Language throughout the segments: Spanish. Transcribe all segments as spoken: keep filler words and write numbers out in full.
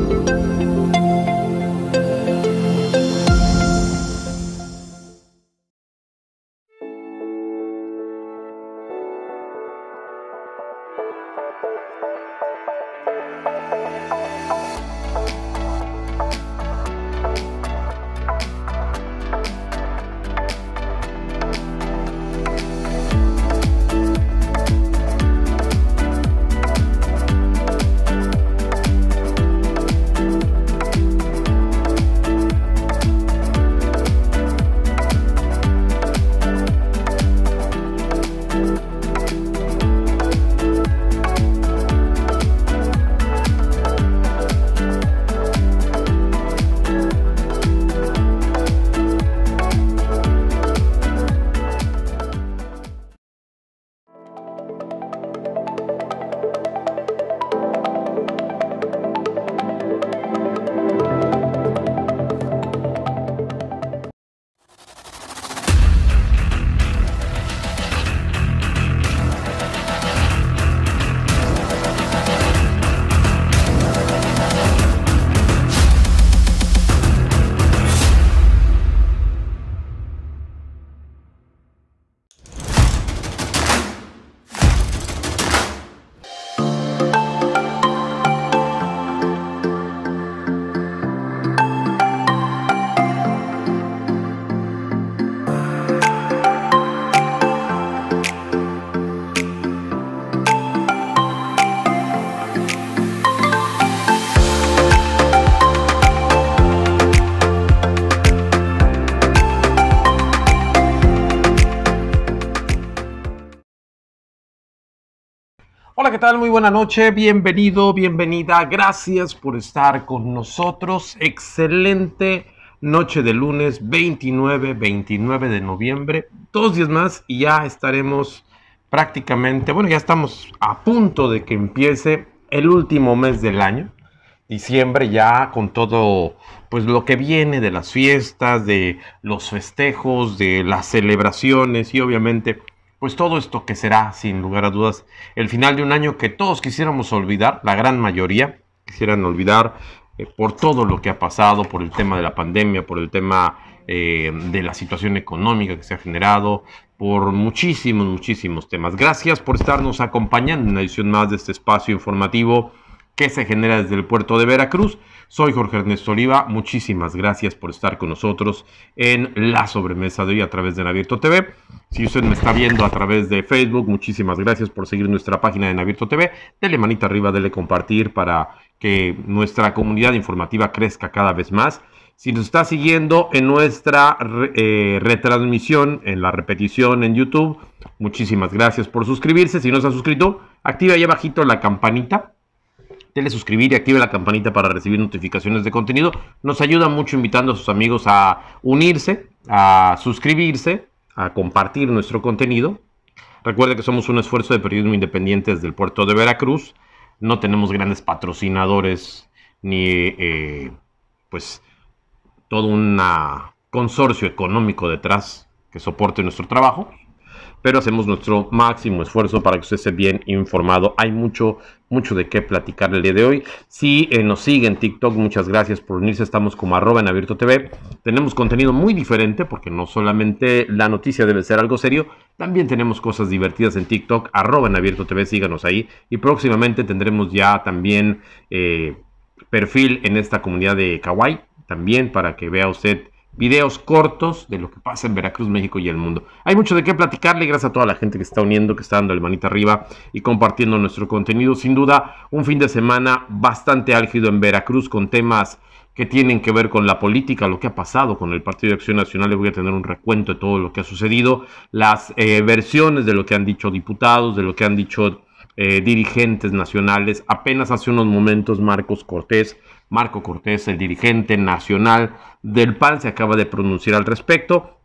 Hola, ¿qué tal? Muy buena noche, bienvenido, bienvenida, gracias por estar con nosotros. Excelente noche de lunes veintinueve, veintinueve de noviembre, dos días más y ya estaremos prácticamente, bueno, ya estamos a punto de que empiece el último mes del año, diciembre, ya con todo pues lo que viene de las fiestas, de los festejos, de las celebraciones y obviamente pues todo esto que será, sin lugar a dudas, el final de un año que todos quisiéramos olvidar, la gran mayoría quisieran olvidar eh, por todo lo que ha pasado, por el tema de la pandemia, por el tema eh, de la situación económica que se ha generado, por muchísimos, muchísimos temas. Gracias por estarnos acompañando en una edición más de este espacio informativo que se genera desde el puerto de Veracruz. Soy Jorge Ernesto Oliva, muchísimas gracias por estar con nosotros en la sobremesa de hoy a través de Nabierto T V. Si usted me está viendo a través de Facebook, muchísimas gracias por seguir nuestra página de Nabierto T V. Dele manita arriba, dele compartir para que nuestra comunidad informativa crezca cada vez más. Si nos está siguiendo en nuestra eh, retransmisión, en la repetición en YouTube, muchísimas gracias por suscribirse. Si no se ha suscrito, active ahí abajito la campanita. Dele suscribir y active la campanita para recibir notificaciones de contenido. Nos ayuda mucho invitando a sus amigos a unirse, a suscribirse, a compartir nuestro contenido. Recuerde que somos un esfuerzo de periodismo independiente desde el puerto de Veracruz. No tenemos grandes patrocinadores ni eh, pues todo un consorcio económico detrás que soporte nuestro trabajo. Pero hacemos nuestro máximo esfuerzo para que usted esté bien informado. Hay mucho, mucho de qué platicar el día de hoy. Si eh, nos sigue en TikTok, muchas gracias por unirse. Estamos como arroba en Abierto T V. Tenemos contenido muy diferente porque no solamente la noticia debe ser algo serio, también tenemos cosas divertidas en TikTok, arroba en Abierto T V, síganos ahí. Y próximamente tendremos ya también eh, perfil en esta comunidad de Kawaii, también para que vea usted videos cortos de lo que pasa en Veracruz, México y el mundo. Hay mucho de qué platicarle, gracias a toda la gente que está uniendo, que está dando el manita arriba y compartiendo nuestro contenido. Sin duda, un fin de semana bastante álgido en Veracruz con temas que tienen que ver con la política, lo que ha pasado con el Partido de Acción Nacional. Le voy a tener un recuento de todo lo que ha sucedido, las eh, versiones de lo que han dicho diputados, de lo que han dicho eh, dirigentes nacionales. Apenas hace unos momentos Marcos Cortés, Marco Cortés, el dirigente nacional del P A N, se acaba de pronunciar al respecto.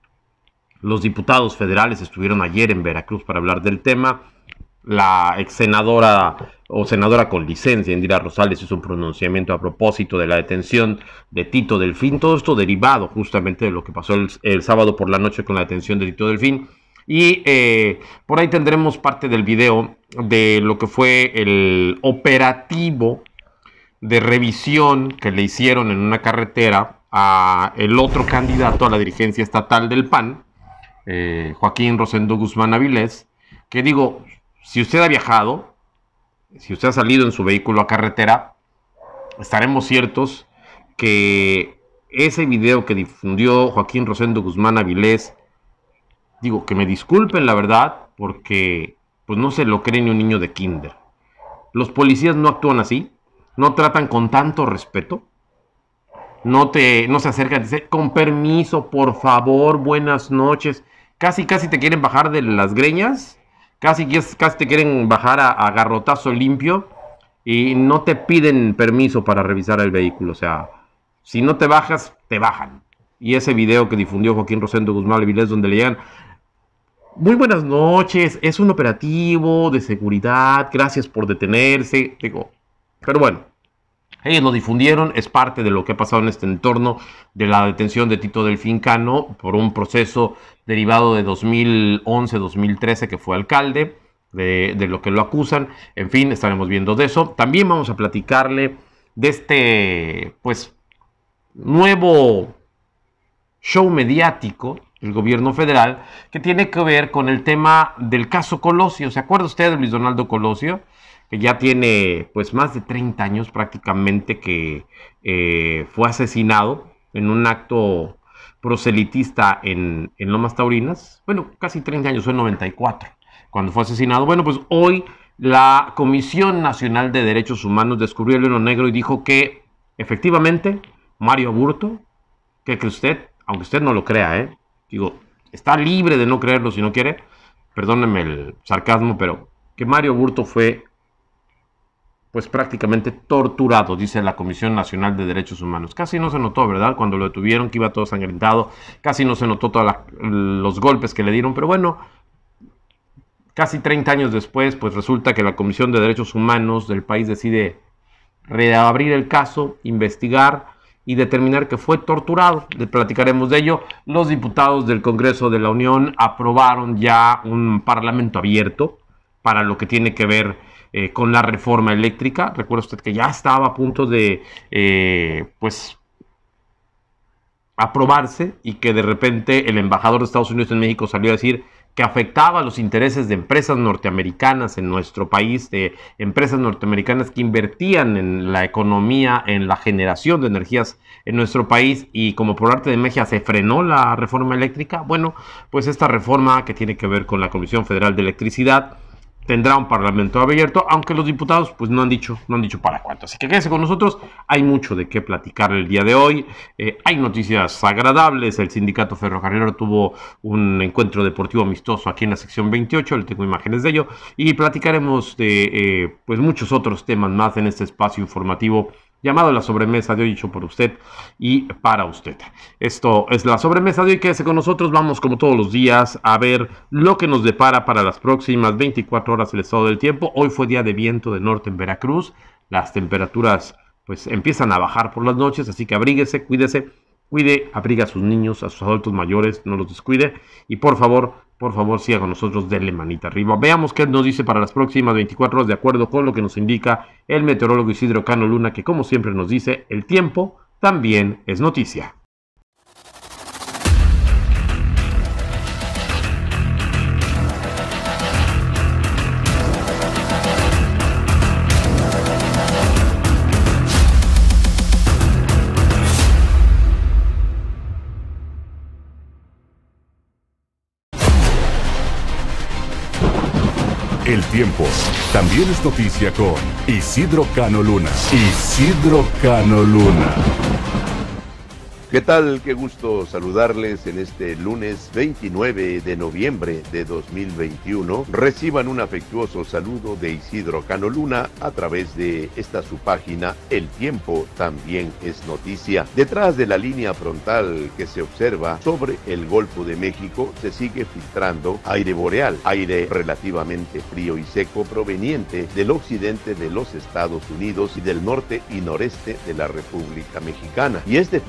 Los diputados federales estuvieron ayer en Veracruz para hablar del tema. La ex senadora o senadora con licencia, Indira Rosales, hizo un pronunciamiento a propósito de la detención de Tito Delfín. Todo esto derivado justamente de lo que pasó el, el sábado por la noche con la detención de Tito Delfín. Y eh, por ahí tendremos parte del video de lo que fue el operativo de revisión que le hicieron en una carretera a el otro candidato a la dirigencia estatal del P A N, eh, Joaquín Rosendo Guzmán Avilés, que digo, si usted ha viajado, si usted ha salido en su vehículo a carretera, estaremos ciertos que ese video que difundió Joaquín Rosendo Guzmán Avilés, digo, que me disculpen la verdad, porque pues no se lo cree ni un niño de kinder. Los policías no actúan así, no tratan con tanto respeto, no, te, no se acercan, dicen, con permiso, por favor, buenas noches, casi casi te quieren bajar de las greñas, casi, casi te quieren bajar a, a garrotazo limpio, y no te piden permiso para revisar el vehículo. O sea, si no te bajas, te bajan. Y ese video que difundió Joaquín Rosendo Guzmán Avilés, donde le llegan, muy buenas noches, es un operativo de seguridad, gracias por detenerse, digo, pero bueno, ellos lo difundieron, es parte de lo que ha pasado en este entorno de la detención de Tito Delfín Cano por un proceso derivado de dos mil once dos mil trece, que fue alcalde, de, de lo que lo acusan. En fin, estaremos viendo de eso. También vamos a platicarle de este, pues, nuevo show mediático del gobierno federal, que tiene que ver con el tema del caso Colosio. ¿Se acuerda usted de Luis Donaldo Colosio? Que ya tiene pues más de treinta años prácticamente que eh, fue asesinado en un acto proselitista en, en Lomas Taurinas. Bueno, casi treinta años, fue en noventa y cuatro cuando fue asesinado. Bueno, pues hoy la Comisión Nacional de Derechos Humanos descubrió el hilo negro y dijo que efectivamente Mario Aburto, ¿qué cree usted? Aunque usted no lo crea, ¿eh? Digo, está libre de no creerlo si no quiere, perdónenme el sarcasmo, pero que Mario Aburto fue pues prácticamente torturado, dice la Comisión Nacional de Derechos Humanos. Casi no se notó, ¿verdad? Cuando lo detuvieron, que iba todo sangrentado, casi no se notó todos los golpes que le dieron, pero bueno, casi treinta años después, pues resulta que la Comisión de Derechos Humanos del país decide reabrir el caso, investigar y determinar que fue torturado. Le platicaremos de ello. Los diputados del Congreso de la Unión aprobaron ya un parlamento abierto para lo que tiene que ver Eh, con la reforma eléctrica. Recuerda usted que ya estaba a punto de eh, pues aprobarse, y que de repente el embajador de Estados Unidos en México salió a decir que afectaba los intereses de empresas norteamericanas en nuestro país, de empresas norteamericanas que invertían en la economía, en la generación de energías en nuestro país, y como por arte de magia se frenó la reforma eléctrica. Bueno, pues esta reforma que tiene que ver con la Comisión Federal de Electricidad tendrá un parlamento abierto, aunque los diputados pues no han dicho, no han dicho para cuánto. Así que quédese con nosotros, hay mucho de qué platicar el día de hoy. Eh, hay noticias agradables. El sindicato ferrocarrilero tuvo un encuentro deportivo amistoso aquí en la sección veintiocho, le tengo imágenes de ello, y platicaremos de eh, pues muchos otros temas más en este espacio informativo llamado La Sobremesa de hoy, dicho por usted y para usted. Esto es La Sobremesa de hoy. Quédese con nosotros. Vamos, como todos los días, a ver lo que nos depara para las próximas veinticuatro horas el estado del tiempo. Hoy fue día de viento de norte en Veracruz. Las temperaturas pues empiezan a bajar por las noches, así que abríguese, cuídese, cuide, abriga a sus niños, a sus adultos mayores, no los descuide, y por favor, por favor, siga con nosotros, denle manita arriba. Veamos qué nos dice para las próximas veinticuatro horas, de acuerdo con lo que nos indica el meteorólogo Isidro Cano Luna, que como siempre nos dice, el tiempo también es noticia. El tiempo también es noticia con Isidro Cano Luna. Isidro Cano Luna. ¿Qué tal? Qué gusto saludarles en este lunes veintinueve de noviembre de dos mil veintiuno. Reciban un afectuoso saludo de Isidro Cano Luna a través de esta su página El Tiempo También es Noticia. Detrás de la línea frontal que se observa sobre el Golfo de México se sigue filtrando aire boreal, aire relativamente frío y seco proveniente del occidente de los Estados Unidos y del norte y noreste de la República Mexicana. Y este efecto pues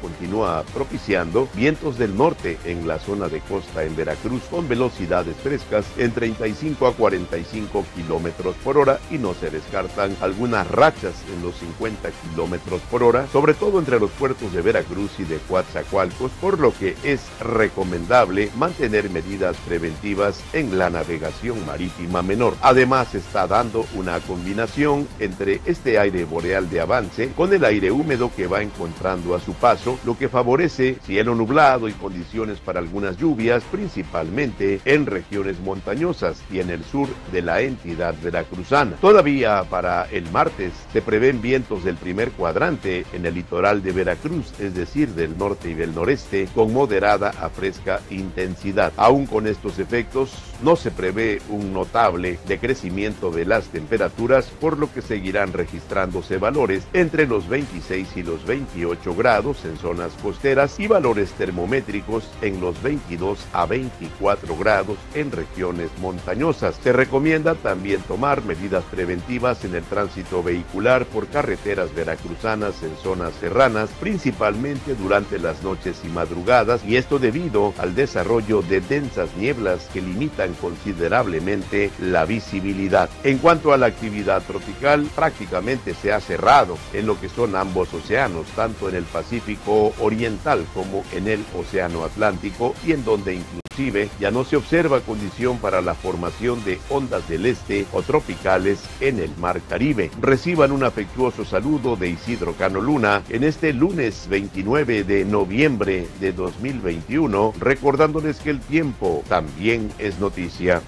continúa propiciando vientos del norte en la zona de costa en Veracruz con velocidades frescas en treinta y cinco a cuarenta y cinco kilómetros por hora y no se descartan algunas rachas en los cincuenta kilómetros por hora, sobre todo entre los puertos de Veracruz y de Coatzacoalcos, por lo que es recomendable mantener medidas preventivas en la navegación marítima menor. Además, está dando una combinación entre este aire boreal de avance con el aire húmedo que va encontrando a su paso, lo que favorece cielo nublado y condiciones para algunas lluvias, principalmente en regiones montañosas y en el sur de la entidad veracruzana. Todavía para el martes se prevén vientos del primer cuadrante en el litoral de Veracruz, es decir, del norte y del noreste, con moderada a fresca intensidad. Aún con estos efectos, no se prevé un notable decrecimiento de las temperaturas, por lo que seguirán registrándose valores entre los veintiséis y los veintiocho grados en zonas costeras y valores termométricos en los veintidós a veinticuatro grados en regiones montañosas. Se recomienda también tomar medidas preventivas en el tránsito vehicular por carreteras veracruzanas en zonas serranas, principalmente durante las noches y madrugadas, y esto debido al desarrollo de densas nieblas que limitan considerablemente la visibilidad. En cuanto a la actividad tropical, prácticamente se ha cerrado en lo que son ambos océanos, tanto en el Pacífico Oriental como en el Océano Atlántico, y en donde inclusive ya no se observa condición para la formación de ondas del este o tropicales en el Mar Caribe. Reciban un afectuoso saludo de Isidro Cano Luna en este lunes veintinueve de noviembre de dos mil veintiuno, recordándoles que el tiempo también es noticia.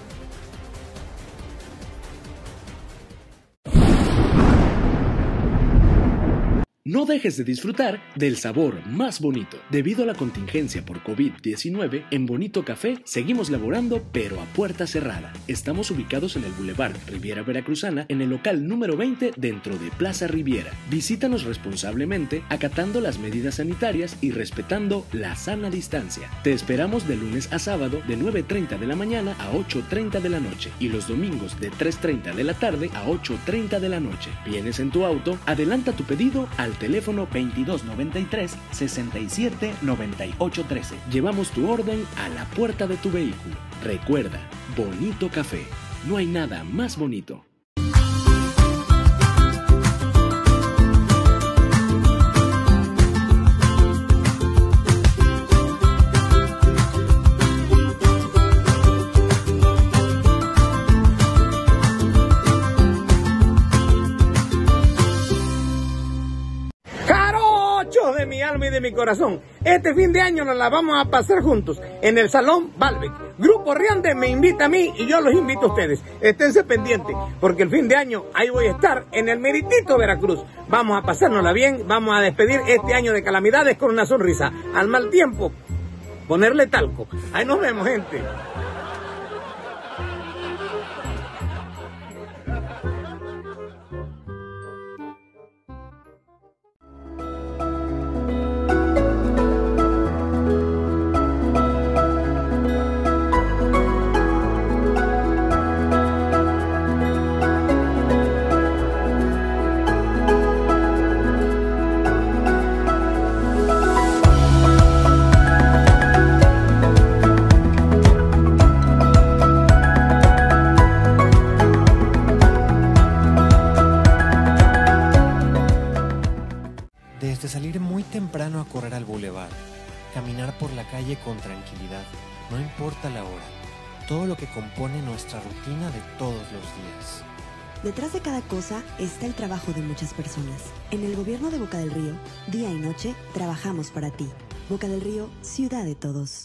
No dejes de disfrutar del sabor más bonito. Debido a la contingencia por COVID diecinueve, en Bonito Café seguimos laborando, pero a puerta cerrada. Estamos ubicados en el Boulevard Riviera Veracruzana, en el local número veinte dentro de Plaza Riviera. Visítanos responsablemente, acatando las medidas sanitarias y respetando la sana distancia. Te esperamos de lunes a sábado de nueve treinta de la mañana a ocho treinta de la noche y los domingos de tres treinta de la tarde a ocho treinta de la noche. ¿Vienes en tu auto? Adelanta tu pedido al teléfono veintidós noventa y tres, sesenta y siete, noventa y ocho trece. Llevamos tu orden a la puerta de tu vehículo. Recuerda, Bonito Café. No hay nada más bonito. De mi alma y de mi corazón, este fin de año nos la vamos a pasar juntos en el Salón Balbec. Grupo Riande me invita a mí y yo los invito a ustedes. Esténse pendientes porque el fin de año ahí voy a estar en el meritito Veracruz. Vamos a pasárnosla bien, vamos a despedir este año de calamidades con una sonrisa. Al mal tiempo, ponerle talco. Ahí nos vemos, gente. Temprano a correr al bulevar, caminar por la calle con tranquilidad, no importa la hora, todo lo que compone nuestra rutina de todos los días. Detrás de cada cosa está el trabajo de muchas personas. En el gobierno de Boca del Río, día y noche, trabajamos para ti. Boca del Río, ciudad de todos.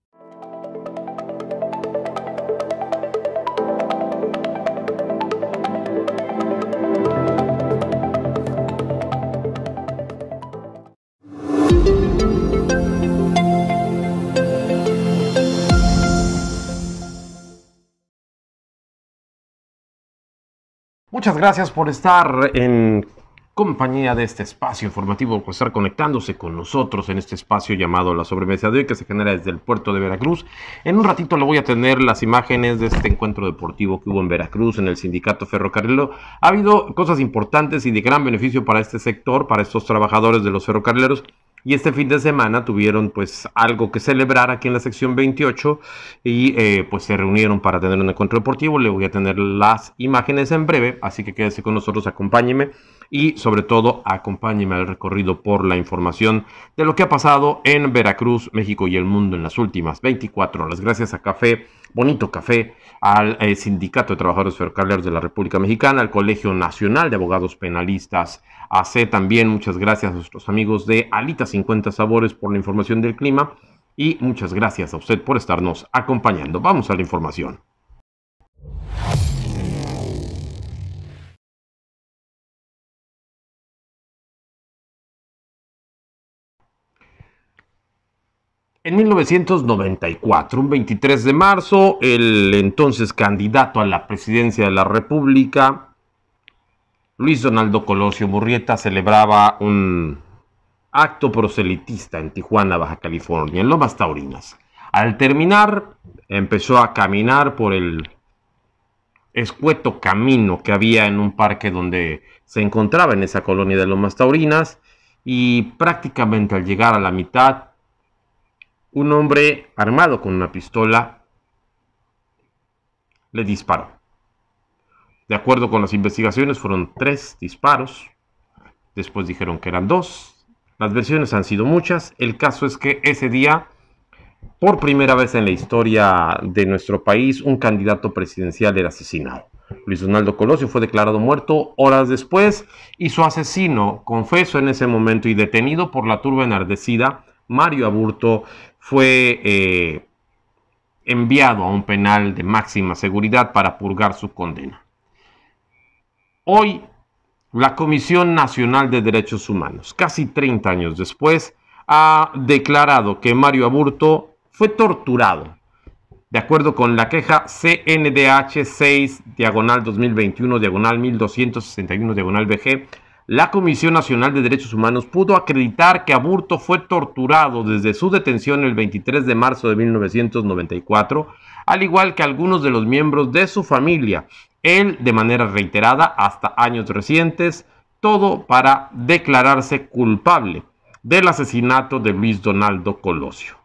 Muchas gracias por estar en compañía de este espacio informativo, por estar conectándose con nosotros en este espacio llamado La Sobremesa de hoy, que se genera desde el puerto de Veracruz. En un ratito le voy a tener las imágenes de este encuentro deportivo que hubo en Veracruz, en el sindicato ferrocarrilero. Ha habido cosas importantes y de gran beneficio para este sector, para estos trabajadores de los ferrocarrileros, y este fin de semana tuvieron pues algo que celebrar aquí en la sección veintiocho y eh, pues se reunieron para tener un encuentro deportivo. Le voy a tener las imágenes en breve, así que quédese con nosotros, acompáñeme y sobre todo acompáñeme al recorrido por la información de lo que ha pasado en Veracruz, México y el mundo en las últimas veinticuatro horas. Gracias a Café, Bonito Café, al eh, Sindicato de Trabajadores Ferrocarrileros de la República Mexicana, al Colegio Nacional de Abogados Penalistas, A C también. Muchas gracias a nuestros amigos de Alita cincuenta Sabores por la información del clima y muchas gracias a usted por estarnos acompañando. Vamos a la información. En mil novecientos noventa y cuatro, un veintitrés de marzo, el entonces candidato a la presidencia de la República, Luis Donaldo Colosio Murrieta, celebraba un acto proselitista en Tijuana, Baja California, en Lomas Taurinas. Al terminar, empezó a caminar por el escueto camino que había en un parque donde se encontraba en esa colonia de Lomas Taurinas, y prácticamente al llegar a la mitad, un hombre armado con una pistola le disparó. De acuerdo con las investigaciones, fueron tres disparos. Después dijeron que eran dos. Las versiones han sido muchas. El caso es que ese día, por primera vez en la historia de nuestro país, un candidato presidencial era asesinado. Luis Donaldo Colosio fue declarado muerto horas después y su asesino, confeso en ese momento y detenido por la turba enardecida, Mario Aburto, fue eh, enviado a un penal de máxima seguridad para purgar su condena. Hoy, la Comisión Nacional de Derechos Humanos, casi treinta años después, ha declarado que Mario Aburto fue torturado. De acuerdo con la queja C N D H seis, diagonal dos mil veintiuno, diagonal mil doscientos sesenta y uno, diagonal B G, la Comisión Nacional de Derechos Humanos pudo acreditar que Aburto fue torturado desde su detención el veintitrés de marzo de mil novecientos noventa y cuatro, al igual que algunos de los miembros de su familia, él de manera reiterada hasta años recientes, todo para declararse culpable del asesinato de Luis Donaldo Colosio.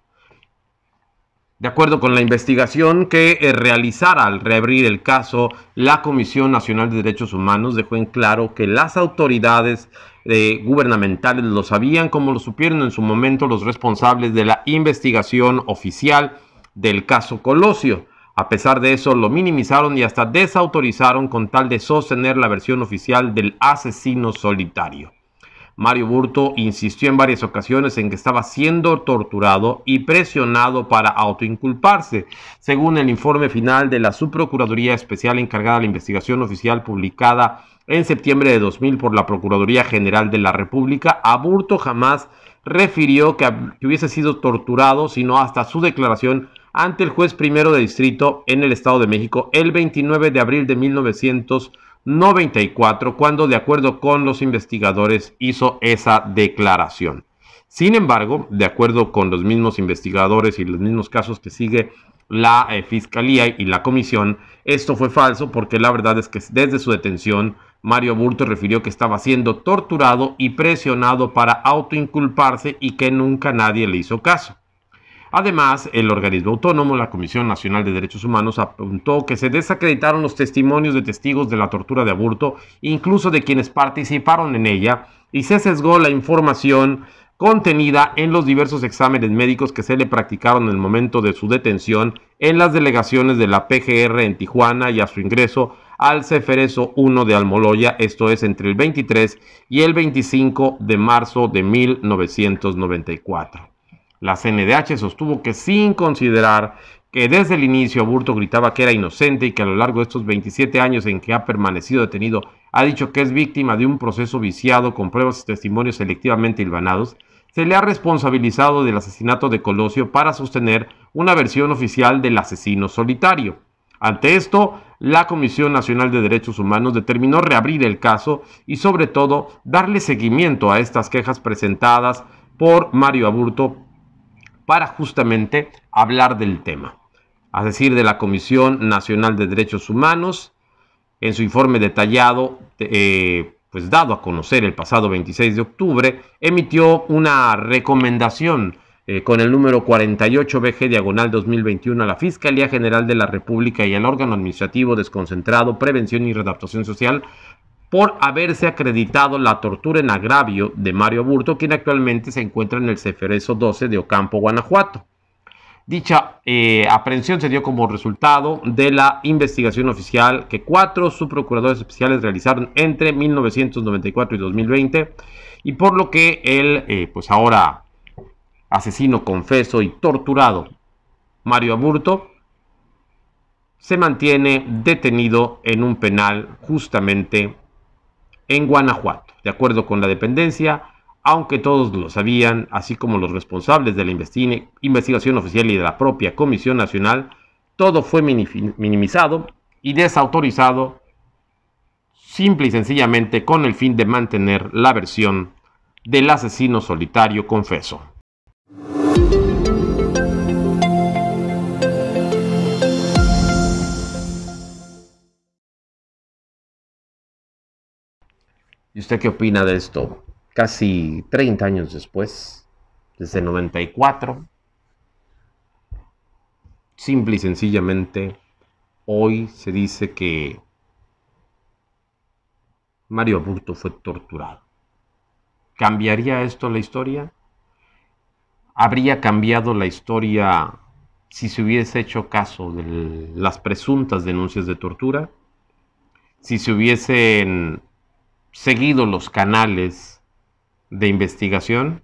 De acuerdo con la investigación que eh, realizara al reabrir el caso, la Comisión Nacional de Derechos Humanos dejó en claro que las autoridades eh, gubernamentales lo sabían, como lo supieron en su momento los responsables de la investigación oficial del caso Colosio. A pesar de eso, lo minimizaron y hasta desautorizaron con tal de sostener la versión oficial del asesino solitario. Mario Aburto insistió en varias ocasiones en que estaba siendo torturado y presionado para autoinculparse, según el informe final de la Subprocuraduría Especial encargada de la investigación oficial publicada en septiembre de dos mil por la Procuraduría General de la República. Aburto jamás refirió que, que hubiese sido torturado, sino hasta su declaración ante el juez primero de distrito en el Estado de México el veintinueve de abril de mil novecientos noventa y cuatro, cuando de acuerdo con los investigadores hizo esa declaración. Sin embargo, de acuerdo con los mismos investigadores y los mismos casos que sigue la eh, Fiscalía y la Comisión, esto fue falso, porque la verdad es que desde su detención Mario Aburto refirió que estaba siendo torturado y presionado para autoinculparse y que nunca nadie le hizo caso. Además, el organismo autónomo, la Comisión Nacional de Derechos Humanos, apuntó que se desacreditaron los testimonios de testigos de la tortura de Aburto, incluso de quienes participaron en ella, y se sesgó la información contenida en los diversos exámenes médicos que se le practicaron en el momento de su detención en las delegaciones de la P G R en Tijuana y a su ingreso al Ceferezo uno de Almoloya, esto es entre el veintitrés y el veinticinco de marzo de mil novecientos noventa y cuatro. La C N D H sostuvo que sin considerar que desde el inicio Aburto gritaba que era inocente y que a lo largo de estos veintisiete años en que ha permanecido detenido ha dicho que es víctima de un proceso viciado con pruebas y testimonios selectivamente hilvanados, se le ha responsabilizado del asesinato de Colosio para sostener una versión oficial del asesino solitario. Ante esto, la Comisión Nacional de Derechos Humanos determinó reabrir el caso y sobre todo darle seguimiento a estas quejas presentadas por Mario Aburto para justamente hablar del tema. A decir de la Comisión Nacional de Derechos Humanos, en su informe detallado, eh, pues dado a conocer el pasado veintiséis de octubre, emitió una recomendación eh, con el número cuarenta y ocho B G diagonal dos mil veintiuno a la Fiscalía General de la República y al órgano administrativo desconcentrado Prevención y Readaptación Social por haberse acreditado la tortura en agravio de Mario Aburto, quien actualmente se encuentra en el Ceferezo doce de Ocampo, Guanajuato. Dicha eh, aprehensión se dio como resultado de la investigación oficial que cuatro subprocuradores especiales realizaron entre mil novecientos noventa y cuatro y dos mil veinte, y por lo que el, eh, pues ahora asesino confeso y torturado Mario Aburto se mantiene detenido en un penal justamente en Guanajuato. De acuerdo con la dependencia, aunque todos lo sabían, así como los responsables de la investigación oficial y de la propia Comisión Nacional, todo fue minimizado y desautorizado simple y sencillamente con el fin de mantener la versión del asesino solitario confeso. ¿Y usted qué opina de esto? Casi treinta años después, desde noventa y cuatro, simple y sencillamente, hoy se dice que Mario Aburto fue torturado. ¿Cambiaría esto la historia? ¿Habría cambiado la historia si se hubiese hecho caso de las presuntas denuncias de tortura? Si se hubiesen seguido los canales de investigación,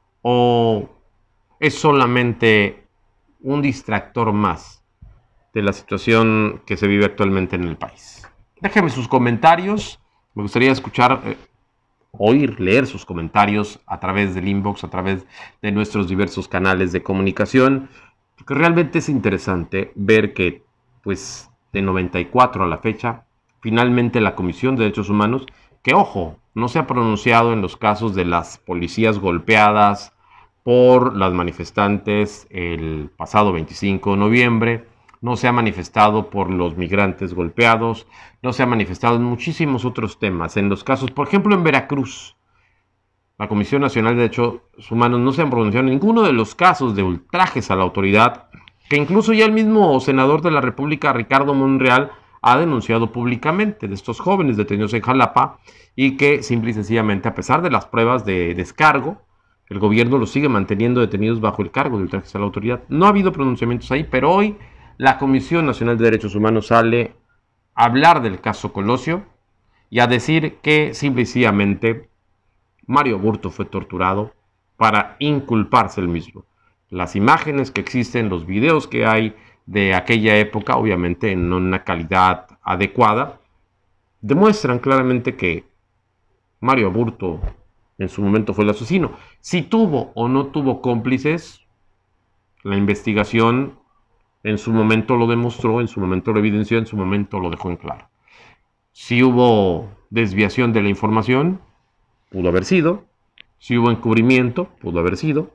o es solamente un distractor más de la situación que se vive actualmente en el país? Déjenme sus comentarios, me gustaría escuchar, eh, oír, leer sus comentarios a través del inbox, a través de nuestros diversos canales de comunicación, porque realmente es interesante ver que, pues, de noventa y cuatro a la fecha, finalmente la Comisión de Derechos Humanos, que ojo, no se ha pronunciado en los casos de las policías golpeadas por las manifestantes el pasado veinticinco de noviembre, no se ha manifestado por los migrantes golpeados, no se ha manifestado en muchísimos otros temas. En los casos, por ejemplo, en Veracruz, la Comisión Nacional de Derechos Humanos no se ha pronunciado en ninguno de los casos de ultrajes a la autoridad, que incluso ya el mismo senador de la República, Ricardo Monreal, ha denunciado públicamente de estos jóvenes detenidos en Jalapa y que simple y sencillamente, a pesar de las pruebas de descargo, el gobierno los sigue manteniendo detenidos bajo el cargo de ultrajes a la autoridad. No ha habido pronunciamientos ahí, pero hoy la Comisión Nacional de Derechos Humanos sale a hablar del caso Colosio y a decir que simple y sencillamente Mario Aburto fue torturado para inculparse el mismo. Las imágenes que existen, los videos que hay de aquella época, obviamente en una calidad adecuada, demuestran claramente que Mario Aburto en su momento fue el asesino. Si tuvo o no tuvo cómplices, la investigación en su momento lo demostró, en su momento lo evidenció, en su momento lo dejó en claro. Si hubo desviación de la información, pudo haber sido. Si hubo encubrimiento, pudo haber sido.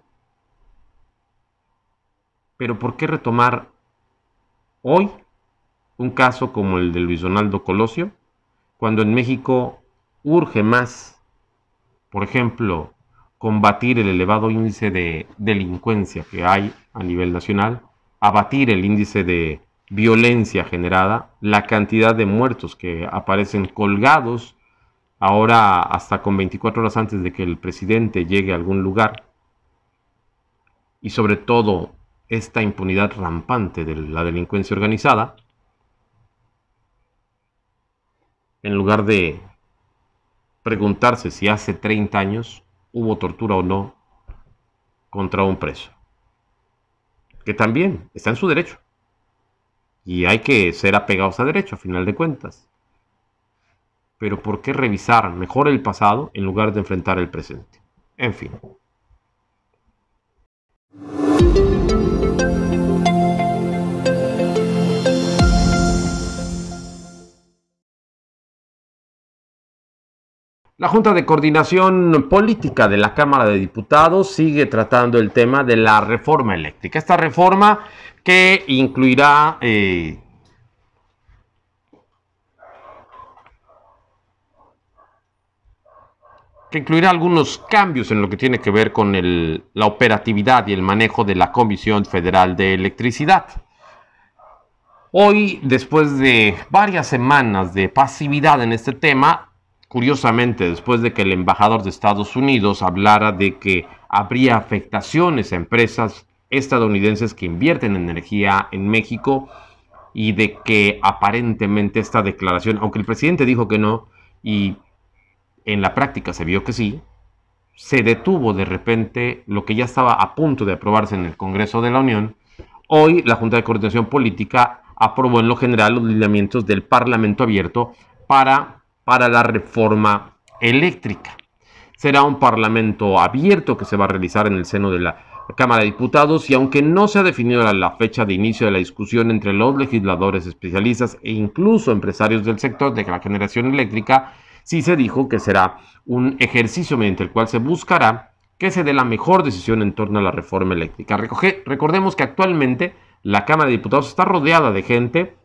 Pero ¿por qué retomar hoy un caso como el de Luis Donaldo Colosio, cuando en México urge más, por ejemplo, combatir el elevado índice de delincuencia que hay a nivel nacional, abatir el índice de violencia generada, la cantidad de muertos que aparecen colgados ahora hasta con veinticuatro horas antes de que el presidente llegue a algún lugar, y sobre todo esta impunidad rampante de la delincuencia organizada, en lugar de preguntarse si hace treinta años hubo tortura o no contra un preso, que también está en su derecho, y hay que ser apegados a derecho a final de cuentas. Pero ¿por qué revisar mejor el pasado en lugar de enfrentar el presente? En fin. La Junta de Coordinación Política de la Cámara de Diputados sigue tratando el tema de la reforma eléctrica. Esta reforma que incluirá eh, que incluirá algunos cambios en lo que tiene que ver con el, la operatividad y el manejo de la Comisión Federal de Electricidad. Hoy, después de varias semanas de pasividad en este tema, curiosamente, después de que el embajador de Estados Unidos hablara de que habría afectaciones a empresas estadounidenses que invierten en energía en México y de que aparentemente esta declaración, aunque el presidente dijo que no y en la práctica se vio que sí, se detuvo de repente lo que ya estaba a punto de aprobarse en el Congreso de la Unión. Hoy la Junta de Coordinación Política aprobó en lo general los lineamientos del Parlamento abierto para, para la reforma eléctrica. Será un Parlamento abierto que se va a realizar en el seno de la Cámara de Diputados y aunque no se ha definido la, la fecha de inicio de la discusión entre los legisladores especialistas e incluso empresarios del sector de la generación eléctrica, sí se dijo que será un ejercicio mediante el cual se buscará que se dé la mejor decisión en torno a la reforma eléctrica. Recoge, recordemos que actualmente la Cámara de Diputados está rodeada de gente,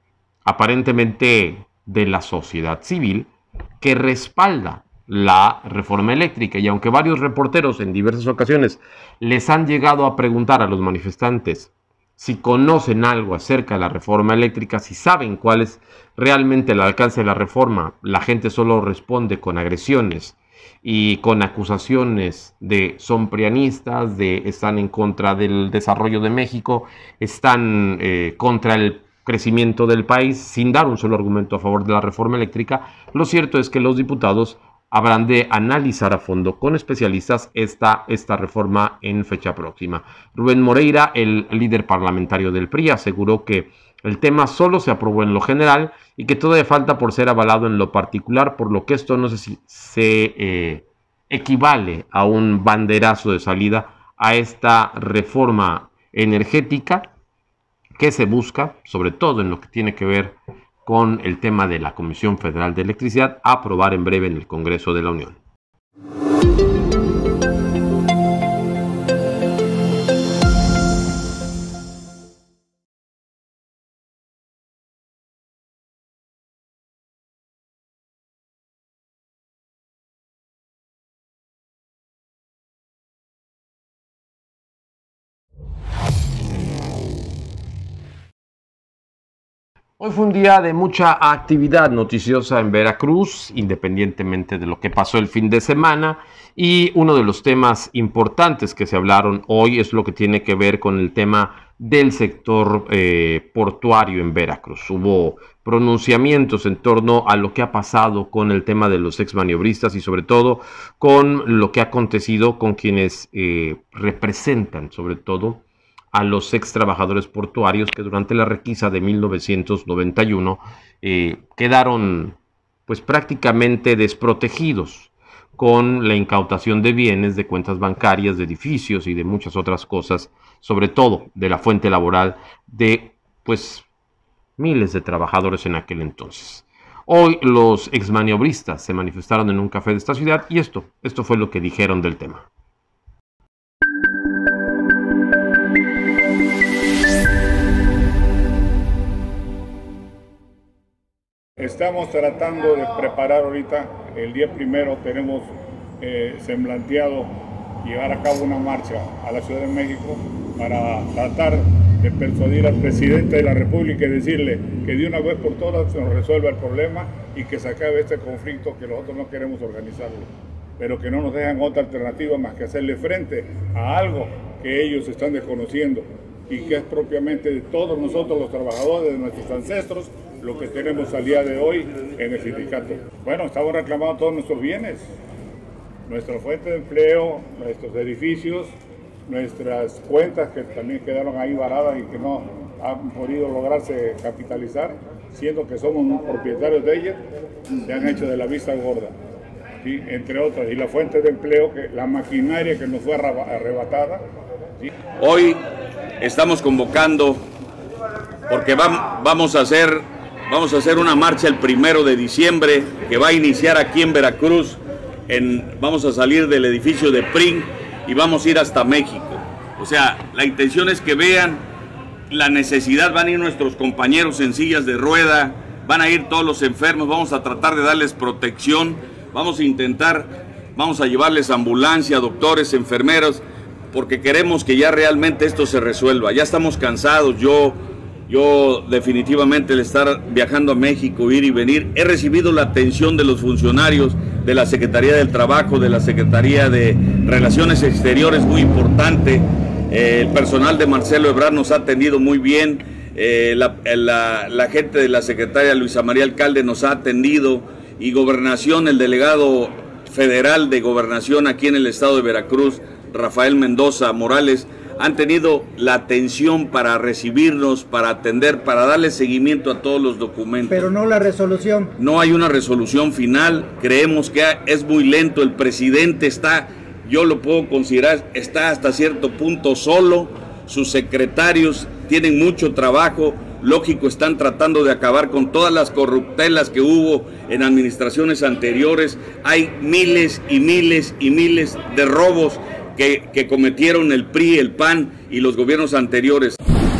aparentemente de la sociedad civil, que respalda la reforma eléctrica. Y aunque varios reporteros en diversas ocasiones les han llegado a preguntar a los manifestantes si conocen algo acerca de la reforma eléctrica, si saben cuál es realmente el alcance de la reforma, la gente solo responde con agresiones y con acusaciones de son prianistas, de están en contra del desarrollo de México, están eh, contra el crecimiento del país, sin dar un solo argumento a favor de la reforma eléctrica. Lo cierto es que los diputados habrán de analizar a fondo con especialistas esta, esta reforma en fecha próxima. Rubén Moreira, el líder parlamentario del P R I, aseguró que el tema solo se aprobó en lo general y que todavía falta por ser avalado en lo particular, por lo que esto no sé si se eh, equivale a un banderazo de salida a esta reforma energética que se busca, sobre todo en lo que tiene que ver con el tema de la Comisión Federal de Electricidad, a aprobar en breve en el Congreso de la Unión. Hoy fue un día de mucha actividad noticiosa en Veracruz, independientemente de lo que pasó el fin de semana, y uno de los temas importantes que se hablaron hoy es lo que tiene que ver con el tema del sector eh, portuario en Veracruz. Hubo pronunciamientos en torno a lo que ha pasado con el tema de los exmaniobristas y sobre todo con lo que ha acontecido con quienes eh, representan sobre todo a los ex trabajadores portuarios que durante la requisa de mil novecientos noventa y uno eh, quedaron pues prácticamente desprotegidos con la incautación de bienes, de cuentas bancarias, de edificios y de muchas otras cosas, sobre todo de la fuente laboral de pues miles de trabajadores en aquel entonces. Hoy los exmaniobristas se manifestaron en un café de esta ciudad y esto, esto fue lo que dijeron del tema. Estamos tratando de preparar ahorita, el día primero tenemos eh, semblanteado llevar a cabo una marcha a la Ciudad de México para tratar de persuadir al presidente de la República y decirle que de una vez por todas se nos resuelva el problema y que se acabe este conflicto que nosotros no queremos organizarlo, pero que no nos dejan otra alternativa más que hacerle frente a algo que ellos están desconociendo y que es propiamente de todos nosotros los trabajadores, de nuestros ancestros, lo que tenemos al día de hoy en el sindicato. Bueno, estamos reclamando todos nuestros bienes, nuestra fuente de empleo, nuestros edificios, nuestras cuentas que también quedaron ahí varadas y que no han podido lograrse capitalizar, siendo que somos propietarios de ellas, se han hecho de la vista gorda, ¿sí? Entre otras, y la fuente de empleo, que la maquinaria que nos fue arrebatada, ¿sí? Hoy estamos convocando porque vamos a hacer Vamos a hacer una marcha el primero de diciembre que va a iniciar aquí en Veracruz. En, vamos a salir del edificio de P R I N y vamos a ir hasta México. O sea, la intención es que vean la necesidad. Van a ir nuestros compañeros en sillas de rueda, van a ir todos los enfermos, vamos a tratar de darles protección, vamos a intentar, vamos a llevarles ambulancia, doctores, enfermeros, porque queremos que ya realmente esto se resuelva. Ya estamos cansados. Yo, yo definitivamente el estar viajando a México, ir y venir, he recibido la atención de los funcionarios de la Secretaría del Trabajo, de la Secretaría de Relaciones Exteriores, muy importante. Eh, el personal de Marcelo Ebrard nos ha atendido muy bien. Eh, la, la, la gente de la secretaria Luisa María Alcalde nos ha atendido, y Gobernación, el delegado federal de Gobernación aquí en el estado de Veracruz, Rafael Mendoza Morales, han tenido la atención para recibirnos, para atender, para darle seguimiento a todos los documentos. Pero no la resolución. No hay una resolución final, creemos que es muy lento, el presidente está, yo lo puedo considerar, está hasta cierto punto solo, sus secretarios tienen mucho trabajo, lógico, están tratando de acabar con todas las corruptelas que hubo en administraciones anteriores, hay miles y miles y miles de robos Que, que cometieron el P R I, el P A N y los gobiernos anteriores.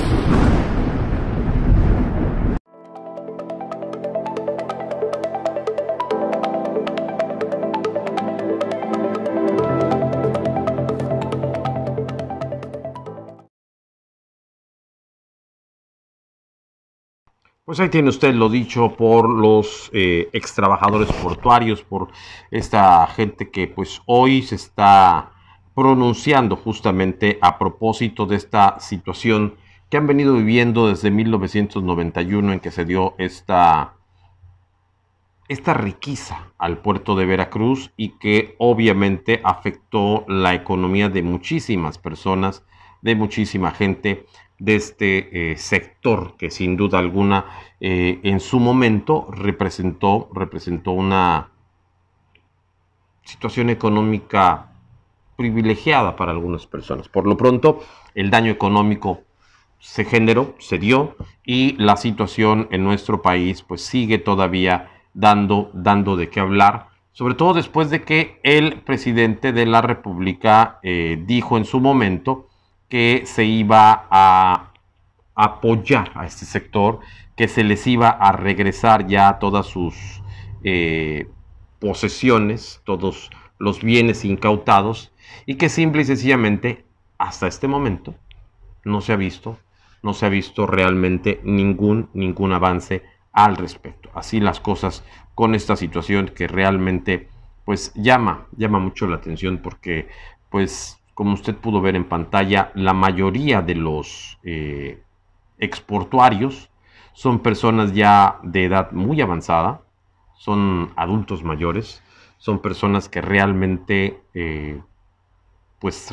Pues ahí tiene usted lo dicho por los eh, ex trabajadores portuarios, por esta gente que pues hoy se está pronunciando justamente a propósito de esta situación que han venido viviendo desde mil novecientos noventa y uno, en que se dio esta, esta riqueza al puerto de Veracruz y que obviamente afectó la economía de muchísimas personas, de muchísima gente de este eh, sector que sin duda alguna eh, en su momento representó, representó una situación económica privilegiada para algunas personas. Por lo pronto, el daño económico se generó, se dio, y la situación en nuestro país pues sigue todavía dando, dando de qué hablar, sobre todo después de que el presidente de la República eh, dijo en su momento que se iba a apoyar a este sector, que se les iba a regresar ya todas sus eh, posesiones, todos los bienes incautados, y que simple y sencillamente hasta este momento no se ha visto, no se ha visto realmente ningún, ningún avance al respecto. Así las cosas con esta situación que realmente pues llama, llama mucho la atención, porque pues como usted pudo ver en pantalla, la mayoría de los eh, exportuarios son personas ya de edad muy avanzada, son adultos mayores, son personas que realmente eh, pues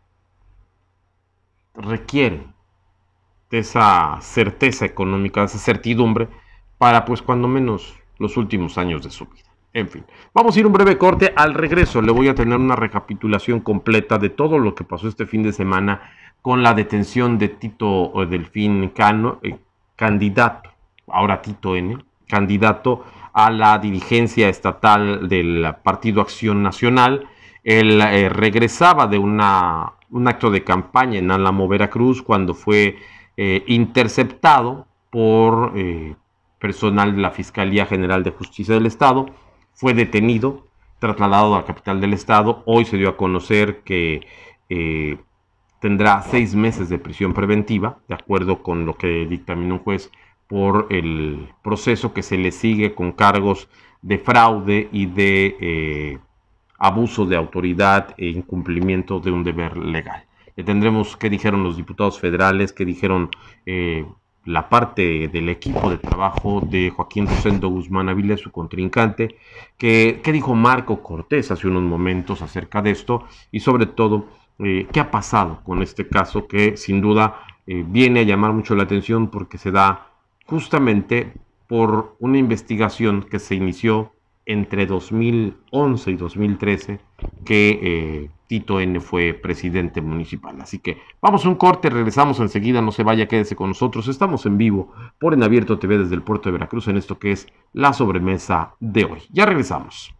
requieren de esa certeza económica, de esa certidumbre para pues cuando menos los últimos años de su vida. En fin, vamos a ir un breve corte. Al regreso le voy a tener una recapitulación completa de todo lo que pasó este fin de semana con la detención de Tito Delfín Cano, eh, candidato, ahora Tito N, candidato a la dirigencia estatal del Partido Acción Nacional. Él eh, regresaba de una, un acto de campaña en Álamo, Veracruz, cuando fue eh, interceptado por eh, personal de la Fiscalía General de Justicia del Estado. Fue detenido, trasladado a la capital del estado. Hoy se dio a conocer que eh, tendrá seis meses de prisión preventiva, de acuerdo con lo que dictaminó un juez, por el proceso que se le sigue con cargos de fraude y de eh, abuso de autoridad e incumplimiento de un deber legal. Le tendremos qué dijeron los diputados federales, qué dijeron eh, la parte del equipo de trabajo de Joaquín Rosendo Guzmán Avilés, su contrincante, que, qué dijo Marco Cortés hace unos momentos acerca de esto, y sobre todo eh, qué ha pasado con este caso que sin duda eh, viene a llamar mucho la atención, porque se da justamente por una investigación que se inició entre dos mil once y dos mil trece, que eh, Tito N fue presidente municipal. Así que vamos a un corte, regresamos enseguida, no se vaya, quédese con nosotros. Estamos en vivo por En Abierto T V desde el puerto de Veracruz en esto que es la sobremesa de hoy. Ya regresamos.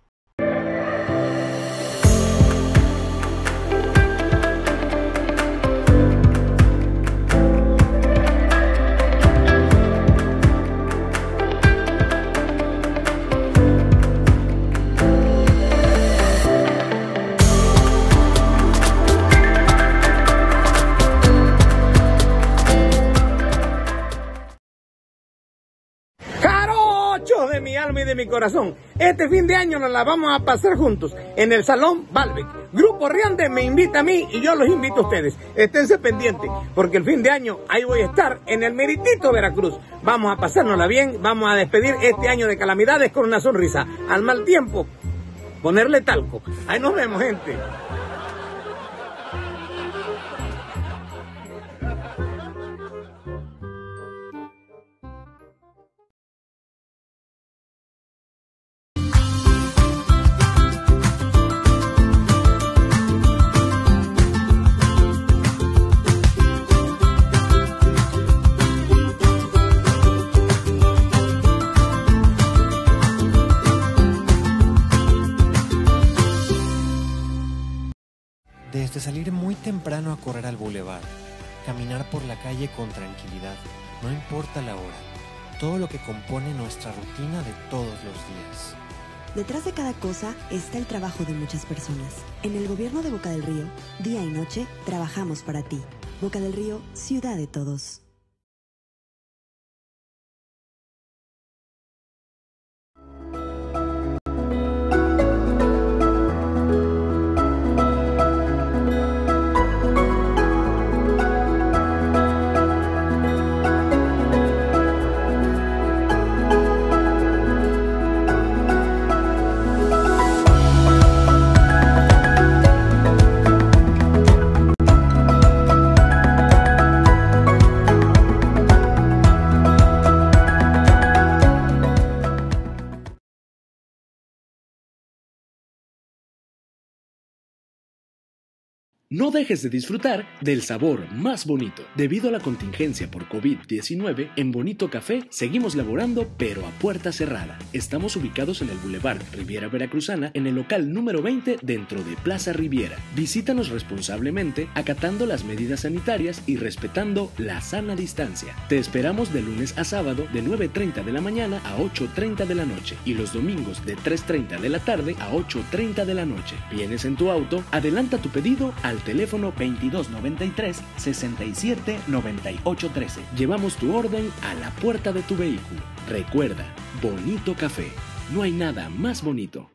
de mi alma y de mi corazón. Este fin de año nos la vamos a pasar juntos en el Salón Balbec. Grupo Riande me invita a mí y yo los invito a ustedes. Esténse pendientes, porque el fin de año ahí voy a estar en el meritito Veracruz. Vamos a pasárnosla bien, vamos a despedir este año de calamidades con una sonrisa. Al mal tiempo, ponerle talco. Ahí nos vemos, gente. Desde salir muy temprano a correr al bulevar, caminar por la calle con tranquilidad, no importa la hora, todo lo que compone nuestra rutina de todos los días. Detrás de cada cosa está el trabajo de muchas personas. En el gobierno de Boca del Río, día y noche, trabajamos para ti. Boca del Río, ciudad de todos. No dejes de disfrutar del sabor más bonito. Debido a la contingencia por COVID diecinueve, en Bonito Café seguimos laborando pero a puerta cerrada. Estamos ubicados en el Boulevard Riviera Veracruzana, en el local número veinte dentro de Plaza Riviera. Visítanos responsablemente, acatando las medidas sanitarias y respetando la sana distancia. Te esperamos de lunes a sábado de nueve treinta de la mañana a ocho treinta de la noche y los domingos de tres treinta de la tarde a ocho treinta de la noche. ¿Vienes en tu auto? Adelanta tu pedido al teléfono veintidós noventa y tres, sesenta y siete, noventa y ocho trece. Llevamos tu orden a la puerta de tu vehículo. Recuerda, Bonito Café. No hay nada más bonito.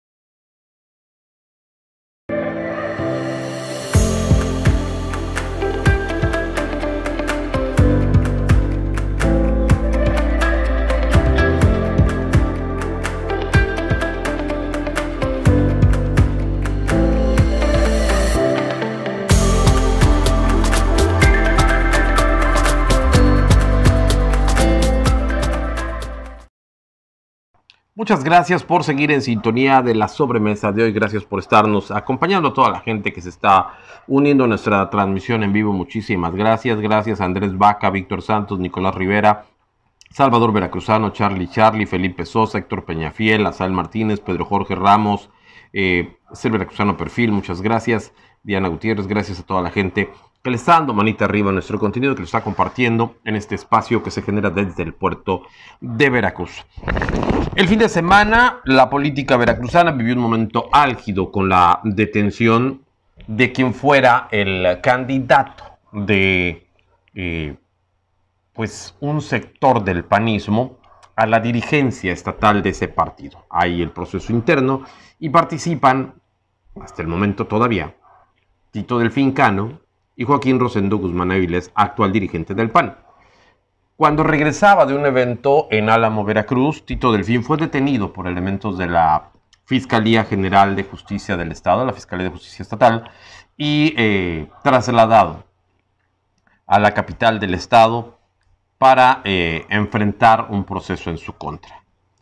Muchas gracias por seguir en sintonía de la sobremesa de hoy. Gracias por estarnos acompañando a toda la gente que se está uniendo a nuestra transmisión en vivo. Muchísimas gracias. Gracias a Andrés Vaca, Víctor Santos, Nicolás Rivera, Salvador Veracruzano, Charlie Charlie, Felipe Sosa, Héctor Peñafiel, Azael Martínez, Pedro Jorge Ramos, eh, Ser Veracruzano Perfil. Muchas gracias. Diana Gutiérrez, gracias a toda la gente que le está dando manita arriba a nuestro contenido, que lo está compartiendo en este espacio que se genera desde el puerto de Veracruz. El fin de semana, la política veracruzana vivió un momento álgido con la detención de quien fuera el candidato de eh, pues un sector del panismo a la dirigencia estatal de ese partido. Hay el proceso interno y participan, hasta el momento todavía, Tito Delfín Cano y Joaquín Rosendo Guzmán Avilés, actual dirigente del P A N. Cuando regresaba de un evento en Álamo, Veracruz, Tito Delfín fue detenido por elementos de la Fiscalía General de Justicia del Estado, la Fiscalía de Justicia Estatal, y eh, trasladado a la capital del Estado para eh, enfrentar un proceso en su contra.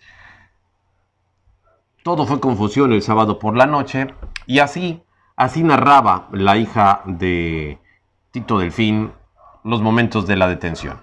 Todo fue confusión el sábado por la noche, y así, así narraba la hija de Tito Delfín los momentos de la detención.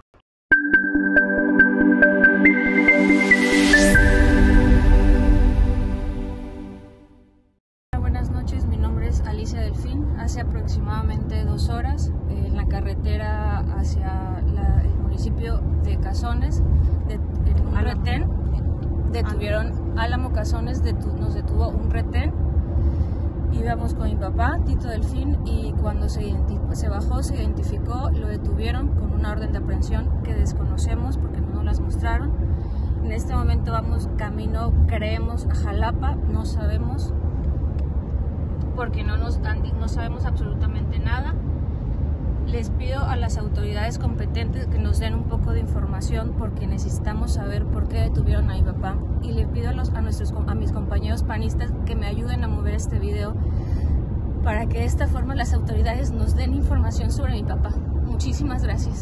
Buenas noches, mi nombre es Alicia Delfín. Hace aproximadamente dos horas, eh, en la carretera hacia la, el municipio de Cazones, de, en un retén, detuvieron, Álamo Cazones, detu, nos detuvo un retén. Íbamos con mi papá, Tito Delfín, y cuando se, se bajó, se identificó, lo detuvieron con una orden de aprehensión que desconocemos porque no nos las mostraron. En este momento vamos camino, creemos, a Jalapa, no sabemos, porque no, nos han, no sabemos absolutamente nada. Les pido a las autoridades competentes que nos den un poco de información porque necesitamos saber por qué detuvieron a mi papá. Y le pido a, los, a, nuestros, a mis compañeros panistas que me ayuden a mover este video para que de esta forma las autoridades nos den información sobre mi papá. Muchísimas gracias.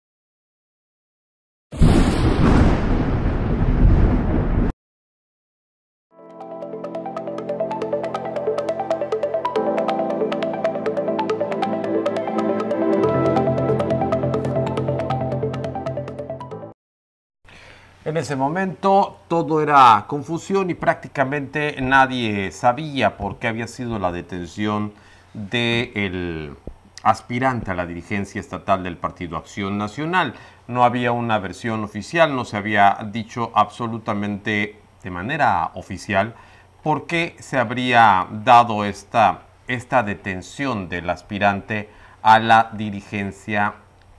En ese momento todo era confusión y prácticamente nadie sabía por qué había sido la detención del aspirante a la dirigencia estatal del Partido Acción Nacional. No había una versión oficial, no se había dicho absolutamente de manera oficial por qué se habría dado esta, esta detención del aspirante a la dirigencia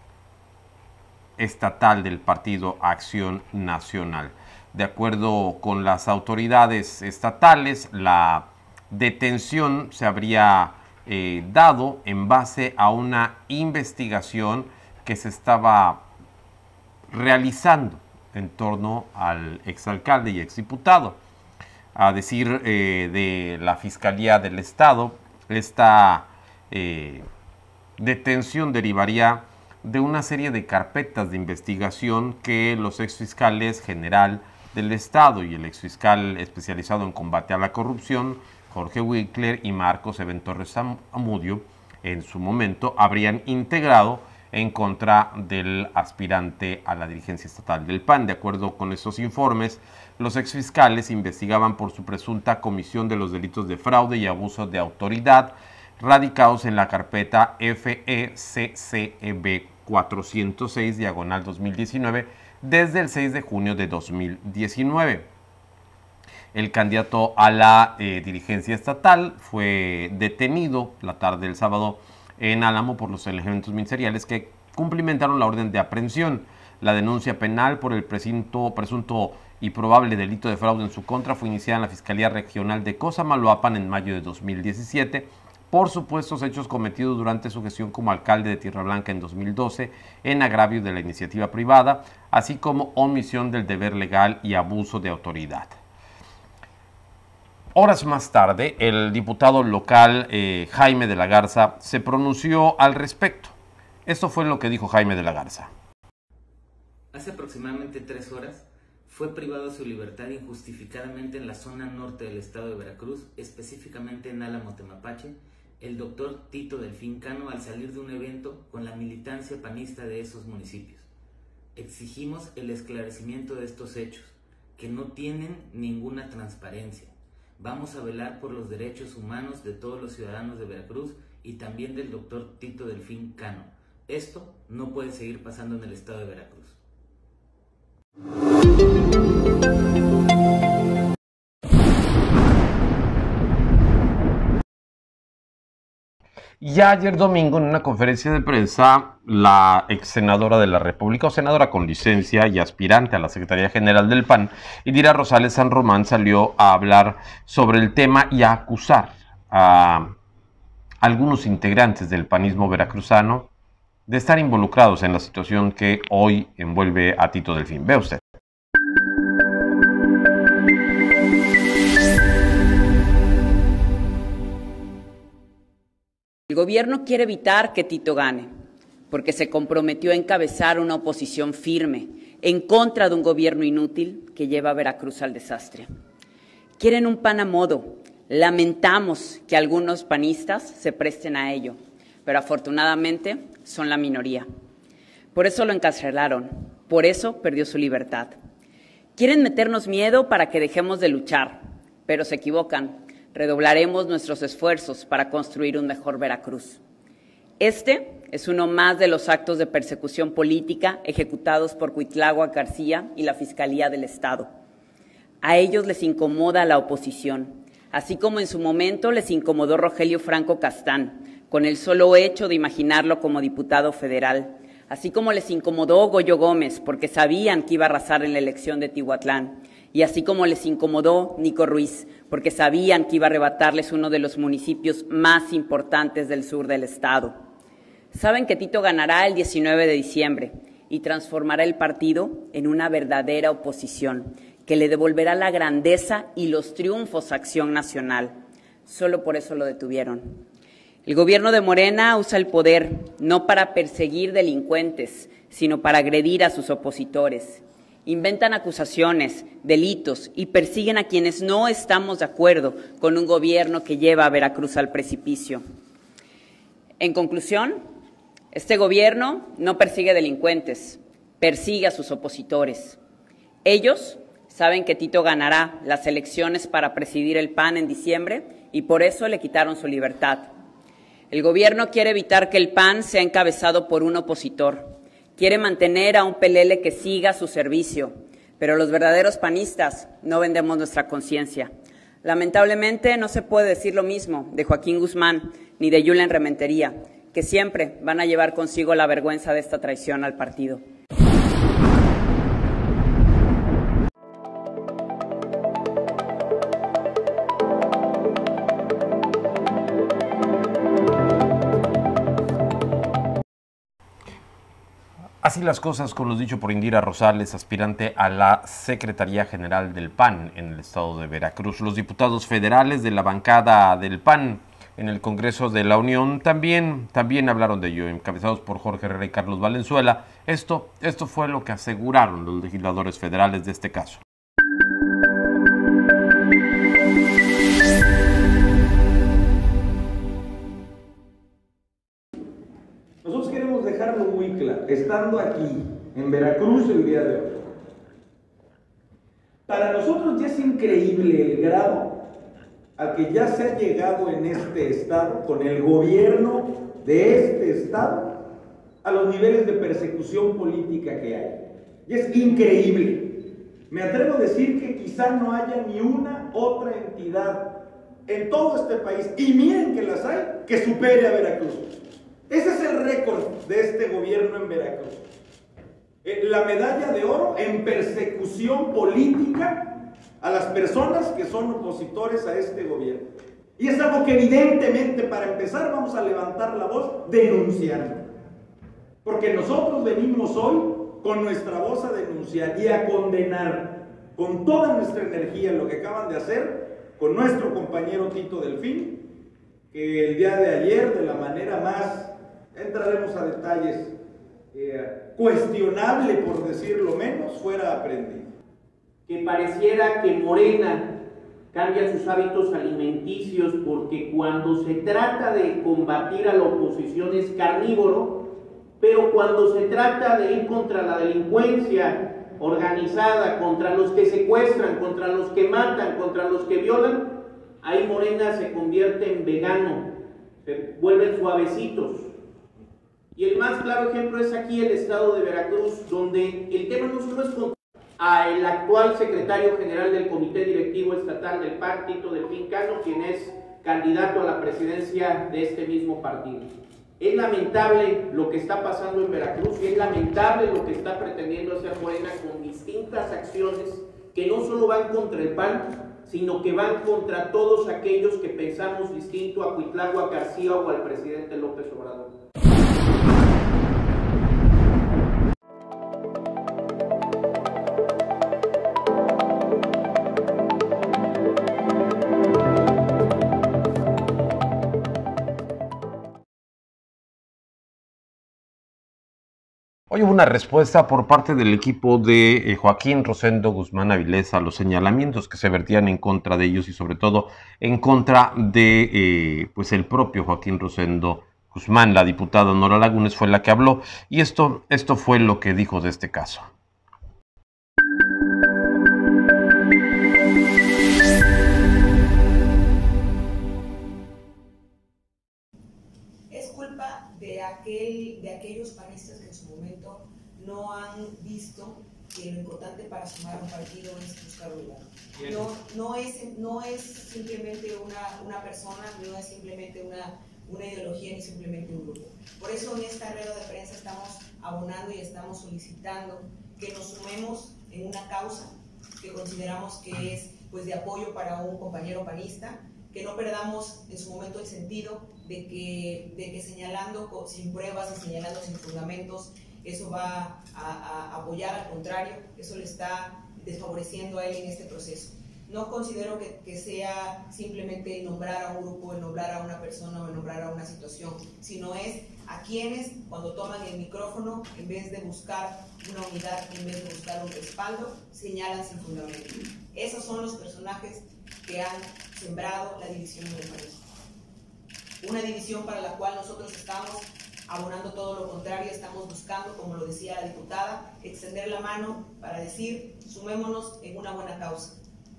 estatal del Partido Acción Nacional. De acuerdo con las autoridades estatales, la detención se habría eh, dado en base a una investigación que se estaba realizando en torno al exalcalde y exdiputado. A decir eh, de la Fiscalía del Estado, esta eh, detención derivaría de una serie de carpetas de investigación que los exfiscales general del Estado y el exfiscal especializado en combate a la corrupción, Jorge Wickler, y Marcos Eben Torres Amudio, en su momento habrían integrado en contra del aspirante a la dirigencia estatal del P A N. De acuerdo con estos informes, los exfiscales investigaban por su presunta comisión de los delitos de fraude y abuso de autoridad radicados en la carpeta F E C C E B cuatrocientos seis, diagonal dos mil diecinueve, desde el seis de junio de dos mil diecinueve. El candidato a la eh, dirigencia estatal fue detenido la tarde del sábado en Álamo por los elementos ministeriales que cumplimentaron la orden de aprehensión. La denuncia penal por el presunto, presunto y probable delito de fraude en su contra fue iniciada en la Fiscalía Regional de Cosamaloapan en mayo de dos mil diecisiete por supuestos hechos cometidos durante su gestión como alcalde de Tierra Blanca en dos mil doce en agravio de la iniciativa privada, así como omisión del deber legal y abuso de autoridad. Horas más tarde, el diputado local eh, Jaime de la Garza se pronunció al respecto. Esto fue lo que dijo Jaime de la Garza. Hace aproximadamente tres horas fue privado de su libertad injustificadamente en la zona norte del estado de Veracruz, específicamente en Álamo, Temapache, el doctor Tito Delfín Cano al salir de un evento con la militancia panista de esos municipios. Exigimos el esclarecimiento de estos hechos, que no tienen ninguna transparencia. Vamos a velar por los derechos humanos de todos los ciudadanos de Veracruz y también del doctor Tito Delfín Cano. Esto no puede seguir pasando en el estado de Veracruz. Ya ayer domingo, en una conferencia de prensa, la ex senadora de la República, o senadora con licencia y aspirante a la Secretaría General del P A N, Indira Rosales San Román, salió a hablar sobre el tema y a acusar a algunos integrantes del panismo veracruzano de estar involucrados en la situación que hoy envuelve a Tito Delfín. Vea usted. El gobierno quiere evitar que Tito gane, porque se comprometió a encabezar una oposición firme en contra de un gobierno inútil que lleva a Veracruz al desastre. Quieren un P A N a modo. Lamentamos que algunos panistas se presten a ello, pero afortunadamente son la minoría. Por eso lo encarcelaron, por eso perdió su libertad. Quieren meternos miedo para que dejemos de luchar, pero se equivocan. Redoblaremos nuestros esfuerzos para construir un mejor Veracruz. Este es uno más de los actos de persecución política ejecutados por Cuitláhuac García y la Fiscalía del Estado. A ellos les incomoda la oposición, así como en su momento les incomodó Rogelio Franco Castán, con el solo hecho de imaginarlo como diputado federal, Así como les incomodó Goyo Gómez porque sabían que iba a arrasar en la elección de Tihuatlán, y así como les incomodó Nico Ruiz porque sabían que iba a arrebatarles uno de los municipios más importantes del sur del estado. Saben que Tito ganará el diecinueve de diciembre y transformará el partido en una verdadera oposición que le devolverá la grandeza y los triunfos a Acción Nacional. Solo por eso lo detuvieron. El gobierno de Morena usa el poder no para perseguir delincuentes, sino para agredir a sus opositores. Inventan acusaciones, delitos y persiguen a quienes no estamos de acuerdo con un gobierno que lleva a Veracruz al precipicio. En conclusión, este gobierno no persigue delincuentes, persigue a sus opositores. Ellos saben que Tito ganará las elecciones para presidir el P A N en diciembre y por eso le quitaron su libertad. El gobierno quiere evitar que el P A N sea encabezado por un opositor. Quiere mantener a un P L L que siga a su servicio, pero los verdaderos panistas no vendemos nuestra conciencia. Lamentablemente no se puede decir lo mismo de Joaquín Guzmán ni de Yulen Rementería, que siempre van a llevar consigo la vergüenza de esta traición al partido. Así las cosas con lo dicho por Indira Rosales, aspirante a la Secretaría General del P A N en el estado de Veracruz. Los diputados federales de la bancada del P A N en el Congreso de la Unión también, también hablaron de ello, encabezados por Jorge Herrera y Carlos Valenzuela. Esto, esto fue lo que aseguraron los legisladores federales de este caso. Nosotros queremos dejarlo muy claro, estando aquí, en Veracruz el día de hoy. Para nosotros ya es increíble el grado al que ya se ha llegado en este estado, con el gobierno de este estado, a los niveles de persecución política que hay. Y es increíble. Me atrevo a decir que quizá no haya ni una otra entidad en todo este país, y miren que las hay, que supere a Veracruz. Ese es el récord de este gobierno en Veracruz. La medalla de oro en persecución política a las personas que son opositores a este gobierno. Y es algo que evidentemente, para empezar, vamos a levantar la voz denunciando. Porque nosotros venimos hoy con nuestra voz a denunciar y a condenar con toda nuestra energía lo que acaban de hacer con nuestro compañero Tito Delfín, que el día de ayer, de la manera más, entraremos a detalles, eh, cuestionable por decirlo menos, fuera aprendido. Que pareciera que Morena cambia sus hábitos alimenticios porque cuando se trata de combatir a la oposición es carnívoro, pero cuando se trata de ir contra la delincuencia organizada, contra los que secuestran, contra los que matan, contra los que violan, ahí Morena se convierte en vegano, se vuelven suavecitos. Y el más claro ejemplo es aquí el estado de Veracruz, donde el tema no solo es contra el actual secretario general del Comité Directivo Estatal del P A N, Tito Delfín Cano, quien es candidato a la presidencia de este mismo partido. Es lamentable lo que está pasando en Veracruz y es lamentable lo que está pretendiendo hacer Morena con distintas acciones que no solo van contra el P A N, sino que van contra todos aquellos que pensamos distinto a Cuitláhuac García o al presidente López Obrador. Hoy hubo una respuesta por parte del equipo de eh, Joaquín Rosendo Guzmán Avilés a los señalamientos que se vertían en contra de ellos y sobre todo en contra de eh, pues el propio Joaquín Rosendo Guzmán. La diputada Nora Lagunes fue la que habló y esto, esto fue lo que dijo de este caso. Es culpa de, aquel, de aquellos panistas que en su momento no han visto que lo importante para sumar a un partido es buscar un lugar. No, no, es, no es simplemente una, una persona, no es simplemente una, una ideología ni simplemente un grupo. Por eso en esta rueda de prensa estamos abonando y estamos solicitando que nos sumemos en una causa que consideramos que es pues, de apoyo para un compañero panista, que no perdamos en su momento el sentido de que, de que señalando sin pruebas y señalando sin fundamentos, eso va a, a apoyar, al contrario, eso le está desfavoreciendo a él en este proceso. No considero que, que sea simplemente nombrar a un grupo, nombrar a una persona o nombrar a una situación, sino es a quienes cuando toman el micrófono, en vez de buscar una unidad, en vez de buscar un respaldo, señalan sin fundamento. Esos son los personajes que han sembrado la división en el país. Una división para la cual nosotros estamos abonando todo lo contrario, estamos buscando, como lo decía la diputada, extender la mano para decir, sumémonos en una buena causa.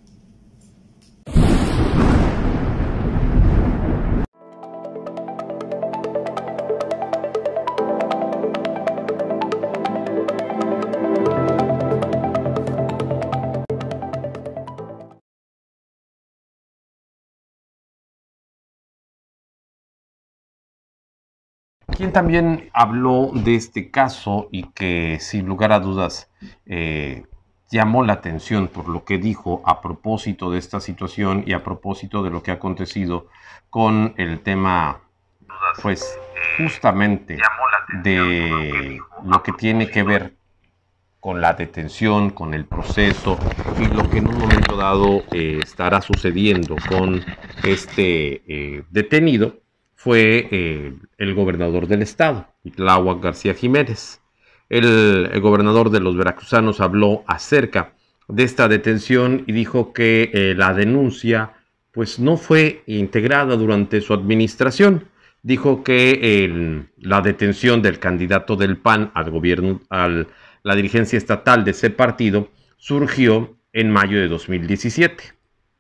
Quien también habló de este caso y que sin lugar a dudas eh, llamó la atención por lo que dijo a propósito de esta situación y a propósito de lo que ha acontecido con el tema, pues justamente de lo que tiene que ver con la detención, con el proceso y lo que en un momento dado eh, estará sucediendo con este eh, detenido, fue eh, el gobernador del estado, Tláhuac García Jiménez. El, el gobernador de los veracruzanos habló acerca de esta detención y dijo que eh, la denuncia pues, no fue integrada durante su administración. Dijo que el, la detención del candidato del P A N al gobierno, a la dirigencia estatal de ese partido, surgió en mayo de dos mil diecisiete.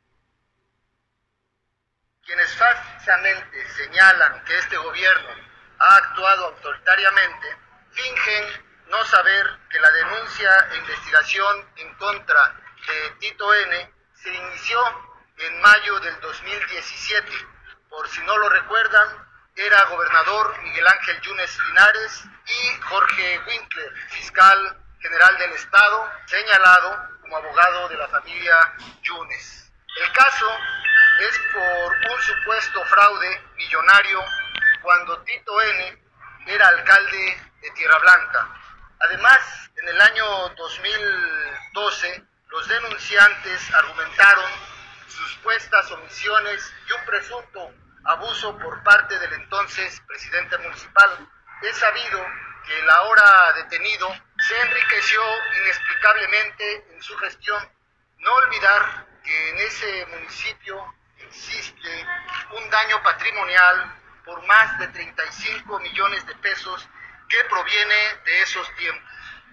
Quienes falsamente señalan que este gobierno ha actuado autoritariamente, fingen no saber que la denuncia e investigación en contra de Tito N se inició en mayo del dos mil diecisiete. Por si no lo recuerdan, era gobernador Miguel Ángel Yunes Linares y Jorge Winkler, fiscal general del estado, señalado como abogado de la familia Yunes. El caso es por un supuesto fraude millonario cuando Tito N era alcalde de Tierra Blanca. Además, en el año dos mil doce, los denunciantes argumentaron supuestas omisiones y un presunto abuso por parte del entonces presidente municipal. Es sabido que el ahora detenido se enriqueció inexplicablemente en su gestión. No olvidar que en ese municipio existe un daño patrimonial por más de treinta y cinco millones de pesos que proviene de esos tiempos.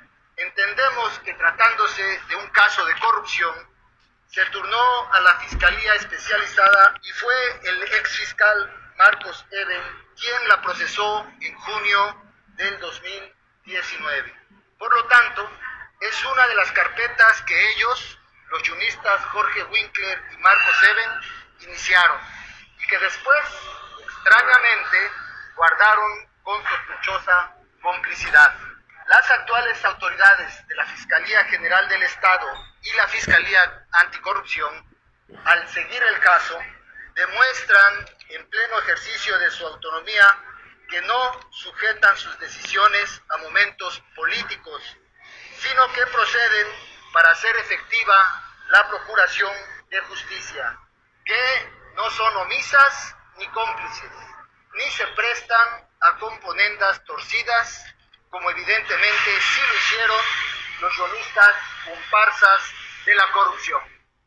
Entendemos que tratándose de un caso de corrupción, se turnó a la Fiscalía Especializada y fue el exfiscal Marcos Eben quien la procesó en junio del dos mil diecinueve. Por lo tanto, es una de las carpetas que ellos, los yunistas Jorge Winkler y Marcos Eben, iniciaron y que después, extrañamente, guardaron con sospechosa complicidad. Las actuales autoridades de la Fiscalía General del Estado y la Fiscalía Anticorrupción, al seguir el caso, demuestran en pleno ejercicio de su autonomía que no sujetan sus decisiones a momentos políticos, sino que proceden para hacer efectiva la procuración de justicia, que no son omisas ni cómplices, ni se prestan a componendas torcidas, como evidentemente sí lo hicieron los yonistas comparsas de la corrupción.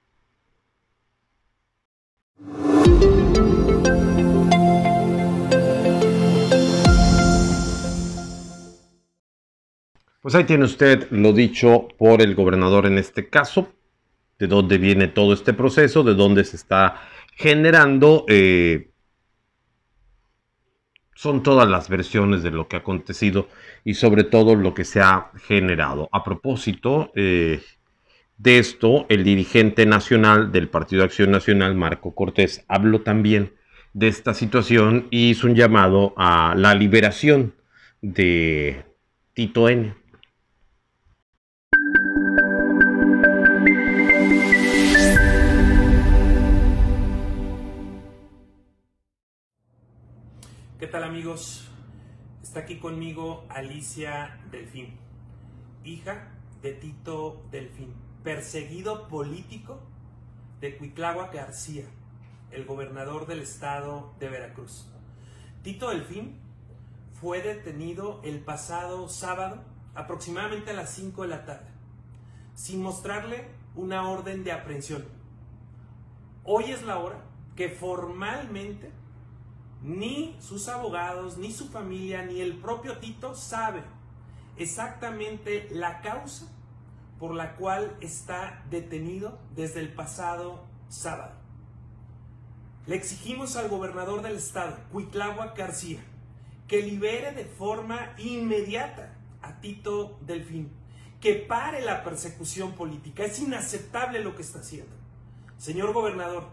Pues ahí tiene usted lo dicho por el gobernador en este caso, de dónde viene todo este proceso, de dónde se está generando. Eh, son todas las versiones de lo que ha acontecido y sobre todo lo que se ha generado. A propósito eh, de esto, el dirigente nacional del Partido Acción Nacional, Marco Cortés, habló también de esta situación y hizo un llamado a la liberación de Tito N. ¿Qué tal, amigos? Está aquí conmigo Alicia Delfín, hija de Tito Delfín, perseguido político de Cuitláhuac García, el gobernador del estado de Veracruz. Tito Delfín fue detenido el pasado sábado aproximadamente a las cinco de la tarde, sin mostrarle una orden de aprehensión. Hoy es la hora que formalmente ni sus abogados, ni su familia, ni el propio Tito sabe exactamente la causa por la cual está detenido desde el pasado sábado. Le exigimos al gobernador del estado, Cuitláhuac García, que libere de forma inmediata a Tito Delfín, que pare la persecución política. Es inaceptable lo que está haciendo. Señor gobernador,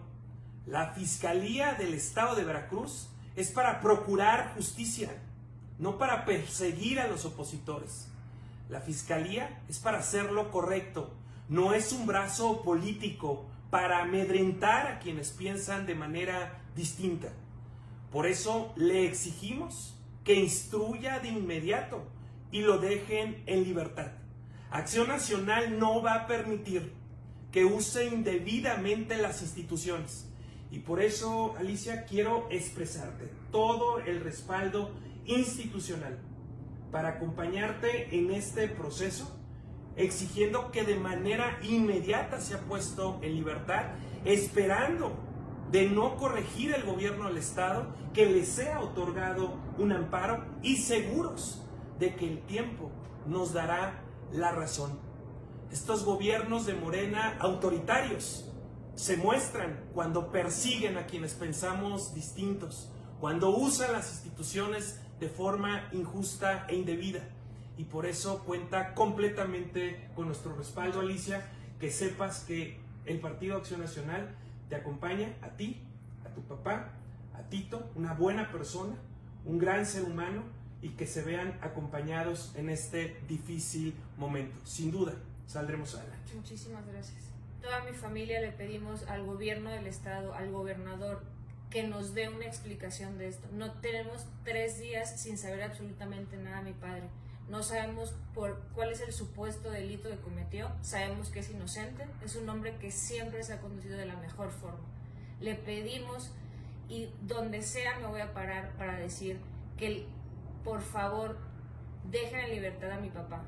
la Fiscalía del estado de Veracruz es para procurar justicia, no para perseguir a los opositores. La Fiscalía es para hacer lo correcto, no es un brazo político para amedrentar a quienes piensan de manera distinta. Por eso le exigimos que instruya de inmediato y lo dejen en libertad. Acción Nacional no va a permitir que use indebidamente las instituciones. Y por eso, Alicia, quiero expresarte todo el respaldo institucional para acompañarte en este proceso, exigiendo que de manera inmediata sea puesto en libertad, esperando de no corregir el gobierno del estado, que le sea otorgado un amparo y seguros de que el tiempo nos dará la razón. Estos gobiernos de Morena autoritarios se muestran cuando persiguen a quienes pensamos distintos, cuando usan las instituciones de forma injusta e indebida. Y por eso cuenta completamente con nuestro respaldo, Alicia, que sepas que el Partido Acción Nacional te acompaña a ti, a tu papá, a Tito, una buena persona, un gran ser humano, y que se vean acompañados en este difícil momento. Sin duda, saldremos adelante. Muchísimas gracias. Toda mi familia le pedimos al gobierno del estado, al gobernador, que nos dé una explicación de esto. No tenemos tres días sin saber absolutamente nada de mi padre. No sabemos por cuál es el supuesto delito que cometió. Sabemos que es inocente. Es un hombre que siempre se ha conducido de la mejor forma. Le pedimos, y donde sea me voy a parar para decir que, por favor, dejen en libertad a mi papá.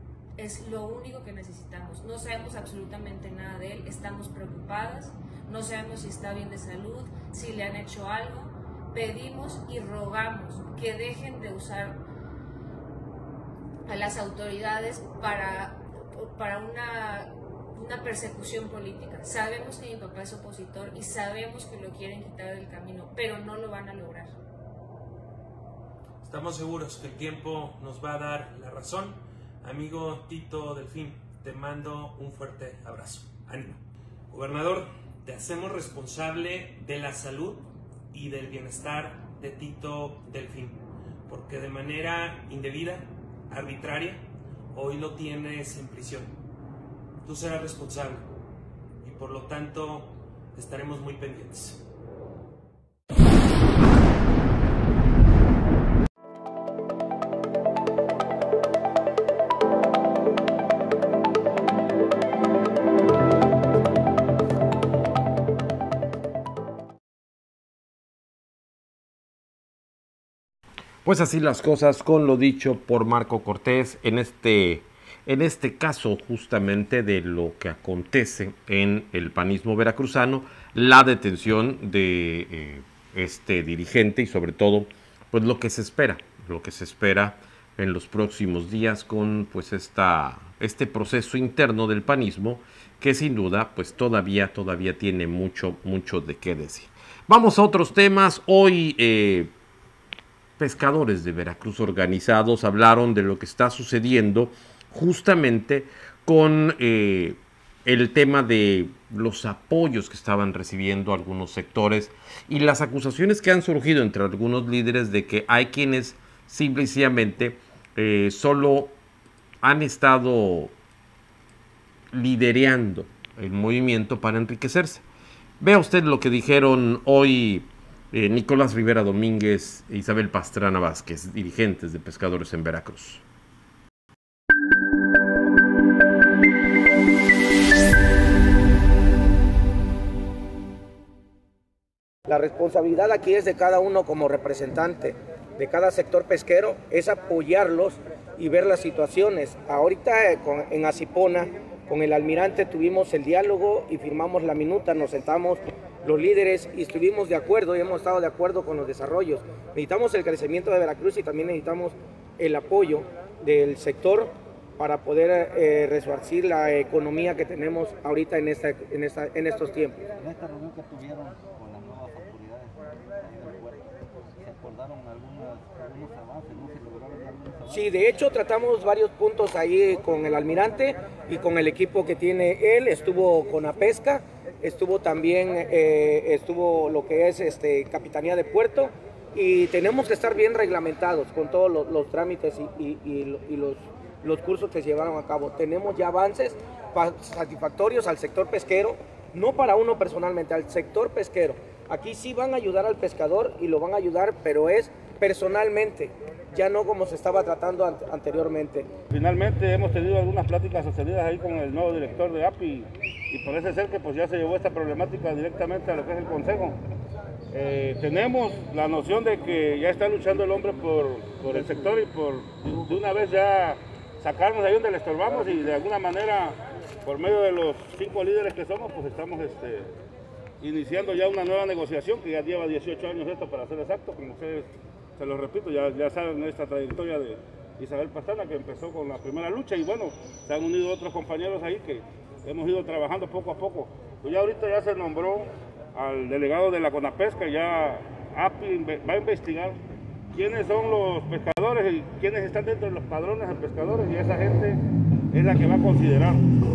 Es lo único que necesitamos. No sabemos absolutamente nada de él, estamos preocupadas, no sabemos si está bien de salud, si le han hecho algo. Pedimos y rogamos que dejen de usar a las autoridades para, para una, una persecución política. Sabemos que mi papá es opositor y sabemos que lo quieren quitar del camino, pero no lo van a lograr. Estamos seguros que el tiempo nos va a dar la razón. Amigo Tito Delfín, te mando un fuerte abrazo. Ánimo. Gobernador, te hacemos responsable de la salud y del bienestar de Tito Delfín, porque de manera indebida, arbitraria, hoy lo tienes en prisión. Tú serás responsable y por lo tanto estaremos muy pendientes. Pues así las cosas con lo dicho por Marco Cortés en este, en este caso justamente de lo que acontece en el panismo veracruzano, la detención de eh, este dirigente y sobre todo pues lo que se espera, lo que se espera en los próximos días con pues esta, este proceso interno del panismo que sin duda pues todavía, todavía tiene mucho, mucho de qué decir. Vamos a otros temas. Hoy eh, pescadores de Veracruz organizados hablaron de lo que está sucediendo justamente con eh, el tema de los apoyos que estaban recibiendo algunos sectores y las acusaciones que han surgido entre algunos líderes de que hay quienes simplemente eh, solo han estado liderando el movimiento para enriquecerse. Vea usted lo que dijeron hoy eh, Nicolás Rivera Domínguez e Isabel Pastrana Vázquez, dirigentes de pescadores en Veracruz. La responsabilidad aquí es de cada uno como representante de cada sector pesquero, es apoyarlos y ver las situaciones. Ahorita eh, con, en Acipona, con el almirante tuvimos el diálogo y firmamos la minuta, nos sentamos los líderes y estuvimos de acuerdo y hemos estado de acuerdo con los desarrollos. Necesitamos el crecimiento de Veracruz y también necesitamos el apoyo del sector para poder eh, resarcir la economía que tenemos ahorita en, esta, en, esta, en estos tiempos. En esta reunión que tuvieron con las nuevas autoridades del puerto, ¿se acordaron algunos, algunos avances? ¿No se lograron algunos avances? Sí, de hecho tratamos varios puntos ahí con el almirante y con el equipo que tiene él. Estuvo con la pesca, estuvo también eh, estuvo lo que es este, Capitanía de Puerto, y tenemos que estar bien reglamentados con todos los, los trámites y, y, y, y los, los cursos que se llevaron a cabo. Tenemos ya avances satisfactorios al sector pesquero, no para uno personalmente, al sector pesquero. Aquí sí van a ayudar al pescador y lo van a ayudar, pero es personalmente, ya no como se estaba tratando an anteriormente. Finalmente hemos tenido algunas pláticas sostenidas ahí con el nuevo director de A P I y parece ser que pues ya se llevó esta problemática directamente a lo que es el Consejo. Eh, tenemos la noción de que ya está luchando el hombre por, por el sector y por de una vez ya sacarnos de ahí donde le estorbamos, y de alguna manera por medio de los cinco líderes que somos pues estamos este, iniciando ya una nueva negociación que ya lleva dieciocho años esto, para ser exacto, como ustedes, se lo repito, ya, ya saben esta trayectoria de Isabel Pastrana, que empezó con la primera lucha, y bueno, se han unido otros compañeros ahí que hemos ido trabajando poco a poco. Pues ya ahorita ya se nombró al delegado de la CONAPESCA, ya A P I va a investigar quiénes son los pescadores y quiénes están dentro de los padrones de pescadores, y esa gente es la que va a considerar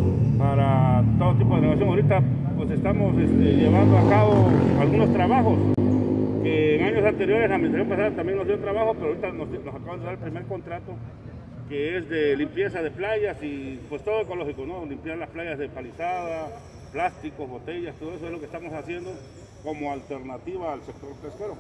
para todo tipo de negociación. Ahorita pues estamos este, llevando a cabo algunos trabajos que en años anteriores la administración pasada también nos dio trabajo, pero ahorita nos, nos acaban de dar el primer contrato, que es de limpieza de playas y pues todo ecológico, ¿no? Limpiar las playas de palizada, plásticos, botellas, todo eso es lo que estamos haciendo como alternativa al sector pesquero.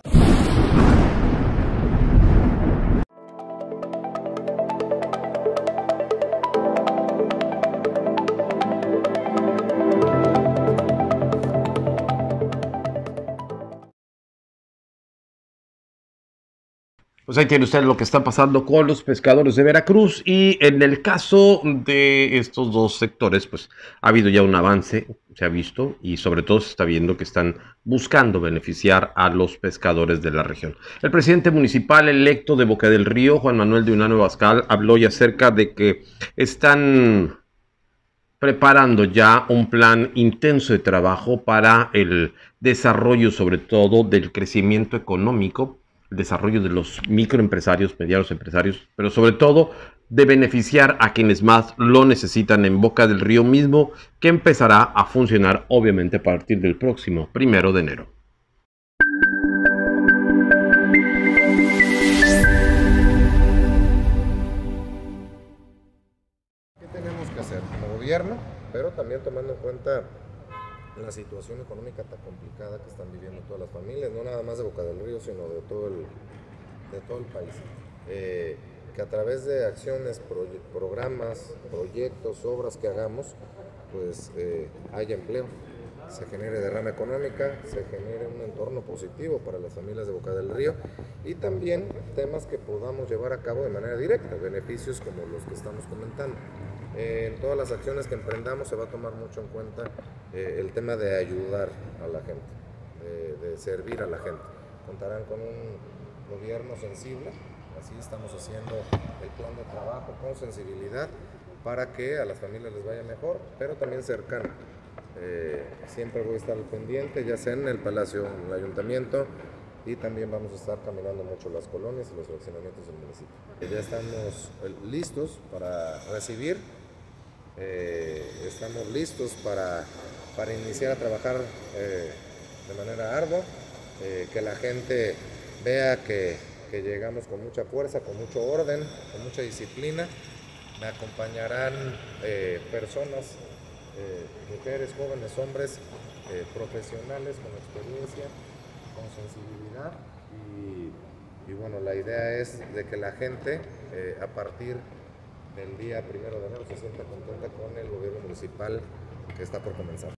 Pues ahí tiene usted lo que está pasando con los pescadores de Veracruz, y en el caso de estos dos sectores, pues ha habido ya un avance, se ha visto, y sobre todo se está viendo que están buscando beneficiar a los pescadores de la región. El presidente municipal electo de Boca del Río, Juan Manuel de Unanue Abascal, habló ya acerca de que están preparando ya un plan intenso de trabajo para el desarrollo, sobre todo del crecimiento económico, el desarrollo de los microempresarios, medianos empresarios, pero sobre todo de beneficiar a quienes más lo necesitan en Boca del Río mismo, que empezará a funcionar obviamente a partir del próximo primero de enero. ¿Qué tenemos que hacer como gobierno? Pero también tomando en cuenta la situación económica tan complicada que están viviendo todas las familias, no nada más de Boca del Río, sino de todo el, de todo el país. Eh, que a través de acciones, proye programas, proyectos, obras que hagamos, pues eh, haya empleo, se genere derrama económica, se genere un entorno positivo para las familias de Boca del Río, y también temas que podamos llevar a cabo de manera directa, beneficios como los que estamos comentando. Eh, en todas las acciones que emprendamos se va a tomar mucho en cuenta eh, el tema de ayudar a la gente, de, de servir a la gente. Contarán con un gobierno sensible, así estamos haciendo el plan de trabajo con sensibilidad para que a las familias les vaya mejor, pero también cercano. Eh, siempre voy a estar al pendiente, ya sea en el Palacio, en el Ayuntamiento, y también vamos a estar caminando mucho las colonias y los fraccionamientos del municipio. Ya estamos listos para recibir, eh, estamos listos para, para iniciar a trabajar eh, de manera ardua, eh, que la gente vea que, que llegamos con mucha fuerza, con mucho orden, con mucha disciplina. Me acompañarán eh, personas, eh, mujeres, jóvenes, hombres, eh, profesionales con experiencia, con sensibilidad y, y bueno, la idea es de que la gente eh, a partir del día primero de enero se sienta contenta con el gobierno municipal que está por comenzar.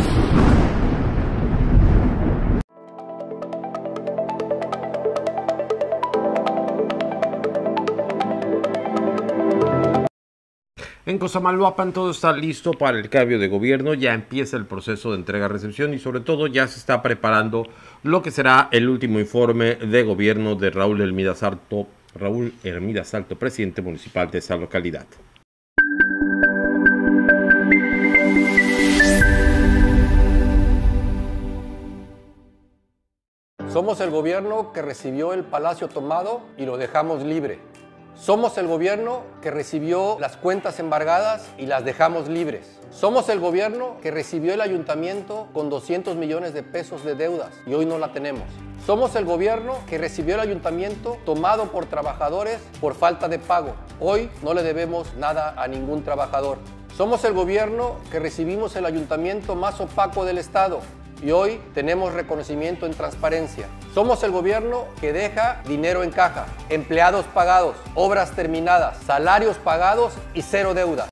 En Cosamaloapan todo está listo para el cambio de gobierno, ya empieza el proceso de entrega-recepción y sobre todo ya se está preparando lo que será el último informe de gobierno de Raúl Hermida Salto, Raúl Hermida Salto, presidente municipal de esa localidad. Somos el gobierno que recibió el Palacio tomado y lo dejamos libre. Somos el gobierno que recibió las cuentas embargadas y las dejamos libres. Somos el gobierno que recibió el ayuntamiento con doscientos millones de pesos de deudas y hoy no la tenemos. Somos el gobierno que recibió el ayuntamiento tomado por trabajadores por falta de pago. Hoy no le debemos nada a ningún trabajador. Somos el gobierno que recibimos el ayuntamiento más opaco del estado y hoy tenemos reconocimiento en transparencia. Somos el gobierno que deja dinero en caja, empleados pagados, obras terminadas, salarios pagados y cero deuda.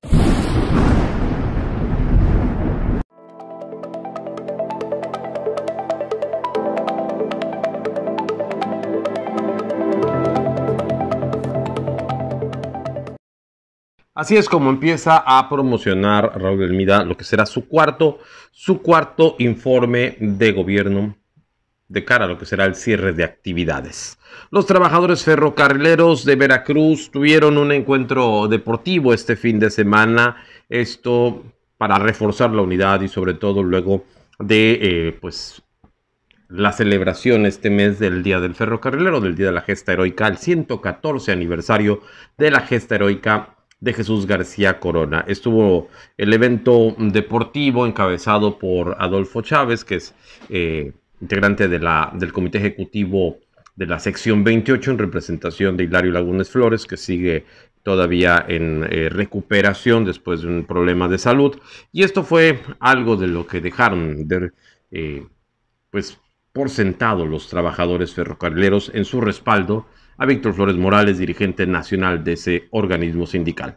Así es como empieza a promocionar Raúl Hermida lo que será su cuarto, su cuarto informe de gobierno de cara a lo que será el cierre de actividades. Los trabajadores ferrocarrileros de Veracruz tuvieron un encuentro deportivo este fin de semana, esto para reforzar la unidad y sobre todo luego de eh, pues la celebración este mes del Día del Ferrocarrilero, del Día de la Gesta Heroica, el ciento catorce aniversario de la Gesta Heroica de Jesús García Corona. Estuvo el evento deportivo encabezado por Adolfo Chávez, que es eh, integrante de la, del comité ejecutivo de la sección veintiocho en representación de Hilario Lagunes Flores, que sigue todavía en eh, recuperación después de un problema de salud. Y esto fue algo de lo que dejaron de, eh, pues, por sentado los trabajadores ferrocarrileros en su respaldo a Víctor Flores Morales, dirigente nacional de ese organismo sindical.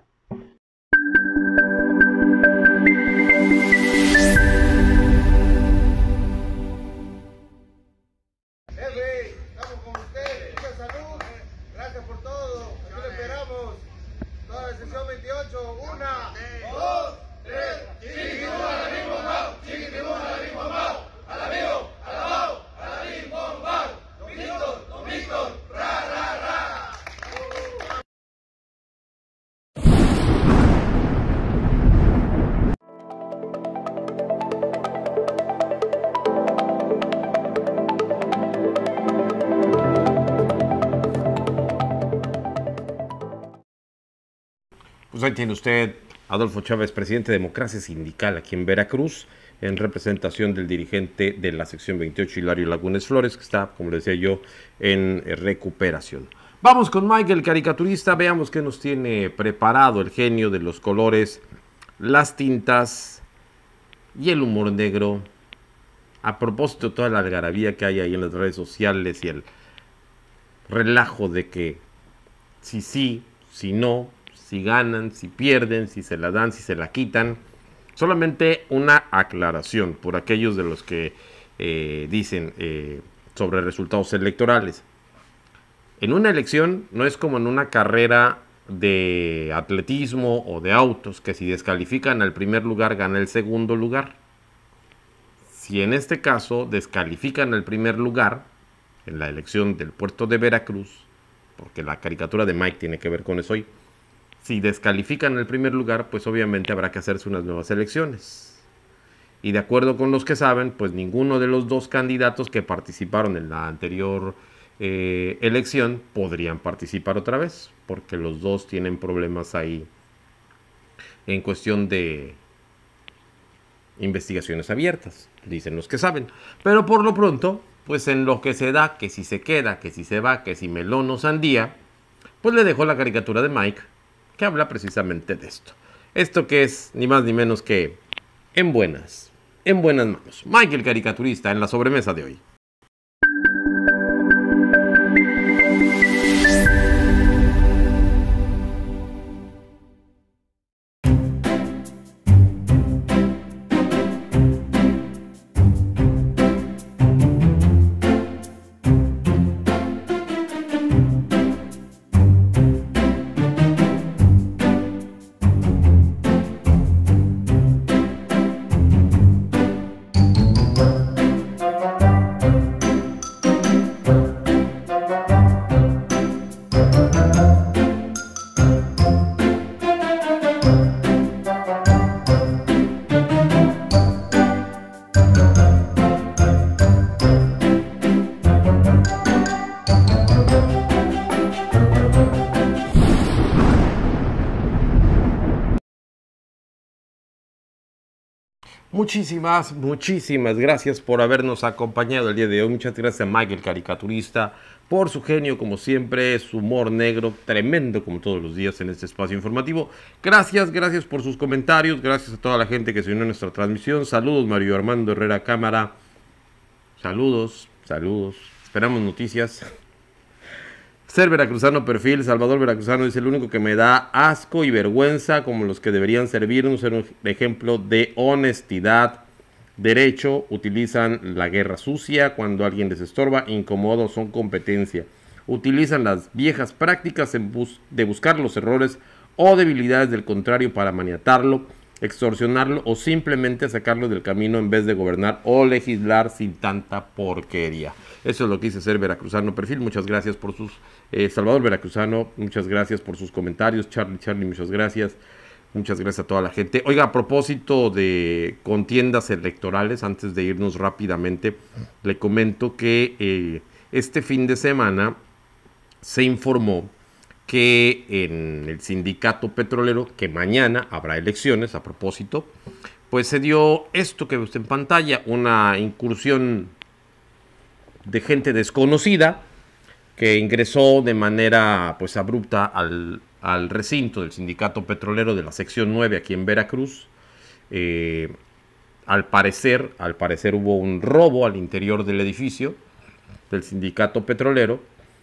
Pues ahí tiene usted Adolfo Chávez, presidente de Democracia Sindical aquí en Veracruz, en representación del dirigente de la sección veintiocho, Hilario Lagunes Flores, que está, como les decía yo, en recuperación. Vamos con Mike, el caricaturista, veamos qué nos tiene preparado el genio de los colores, las tintas y el humor negro. A propósito de toda la algarabía que hay ahí en las redes sociales y el relajo de que si sí, si no, si ganan, si pierden, si se la dan, si se la quitan. Solamente una aclaración por aquellos de los que eh, dicen eh, sobre resultados electorales. En una elección no es como en una carrera de atletismo o de autos, que si descalifican al primer lugar gana el segundo lugar. Si en este caso descalifican al primer lugar en la elección del puerto de Veracruz, porque la caricatura de Mike tiene que ver con eso hoy, si descalifican el primer lugar, pues obviamente habrá que hacerse unas nuevas elecciones. Y de acuerdo con los que saben, pues ninguno de los dos candidatos que participaron en la anterior eh, elección podrían participar otra vez, porque los dos tienen problemas ahí en cuestión de investigaciones abiertas, dicen los que saben. Pero por lo pronto, pues en lo que se da, que si se queda, que si se va, que si melón o sandía, pues le dejó la caricatura de Mike, que habla precisamente de esto. Esto que es ni más ni menos que en buenas, en buenas manos. Mike el caricaturista en la sobremesa de hoy. Muchísimas, muchísimas gracias por habernos acompañado el día de hoy. Muchas gracias a Mike el caricaturista por su genio, como siempre, su humor negro, tremendo como todos los días en este espacio informativo. Gracias, gracias por sus comentarios, gracias a toda la gente que se unió a nuestra transmisión. Saludos, Mario Armando Herrera Cámara. Saludos, saludos. Esperamos noticias. Ser veracruzano perfil, Salvador Veracruzano dice: el único que me da asco y vergüenza, como los que deberían servirnos, ser un ejemplo de honestidad, derecho, utilizan la guerra sucia cuando alguien les estorba, incómodos, son competencia, utilizan las viejas prácticas en bus de buscar los errores o debilidades del contrario para maniatarlo, extorsionarlo o simplemente sacarlo del camino en vez de gobernar o legislar sin tanta porquería. Eso es lo que dice Ser Veracruzano perfil. Muchas gracias por sus... Eh, Salvador Veracruzano, muchas gracias por sus comentarios. Charlie, Charlie, muchas gracias. Muchas gracias a toda la gente. Oiga, a propósito de contiendas electorales, antes de irnos rápidamente, le comento que eh, este fin de semana se informó que en el sindicato petrolero, que mañana habrá elecciones, a propósito, pues se dio esto que ve usted en pantalla, una incursión de gente desconocida que ingresó de manera pues abrupta al, al recinto del sindicato petrolero de la sección nueve aquí en Veracruz. Eh, al parecer, al parecer hubo un robo al interior del edificio del sindicato petrolero.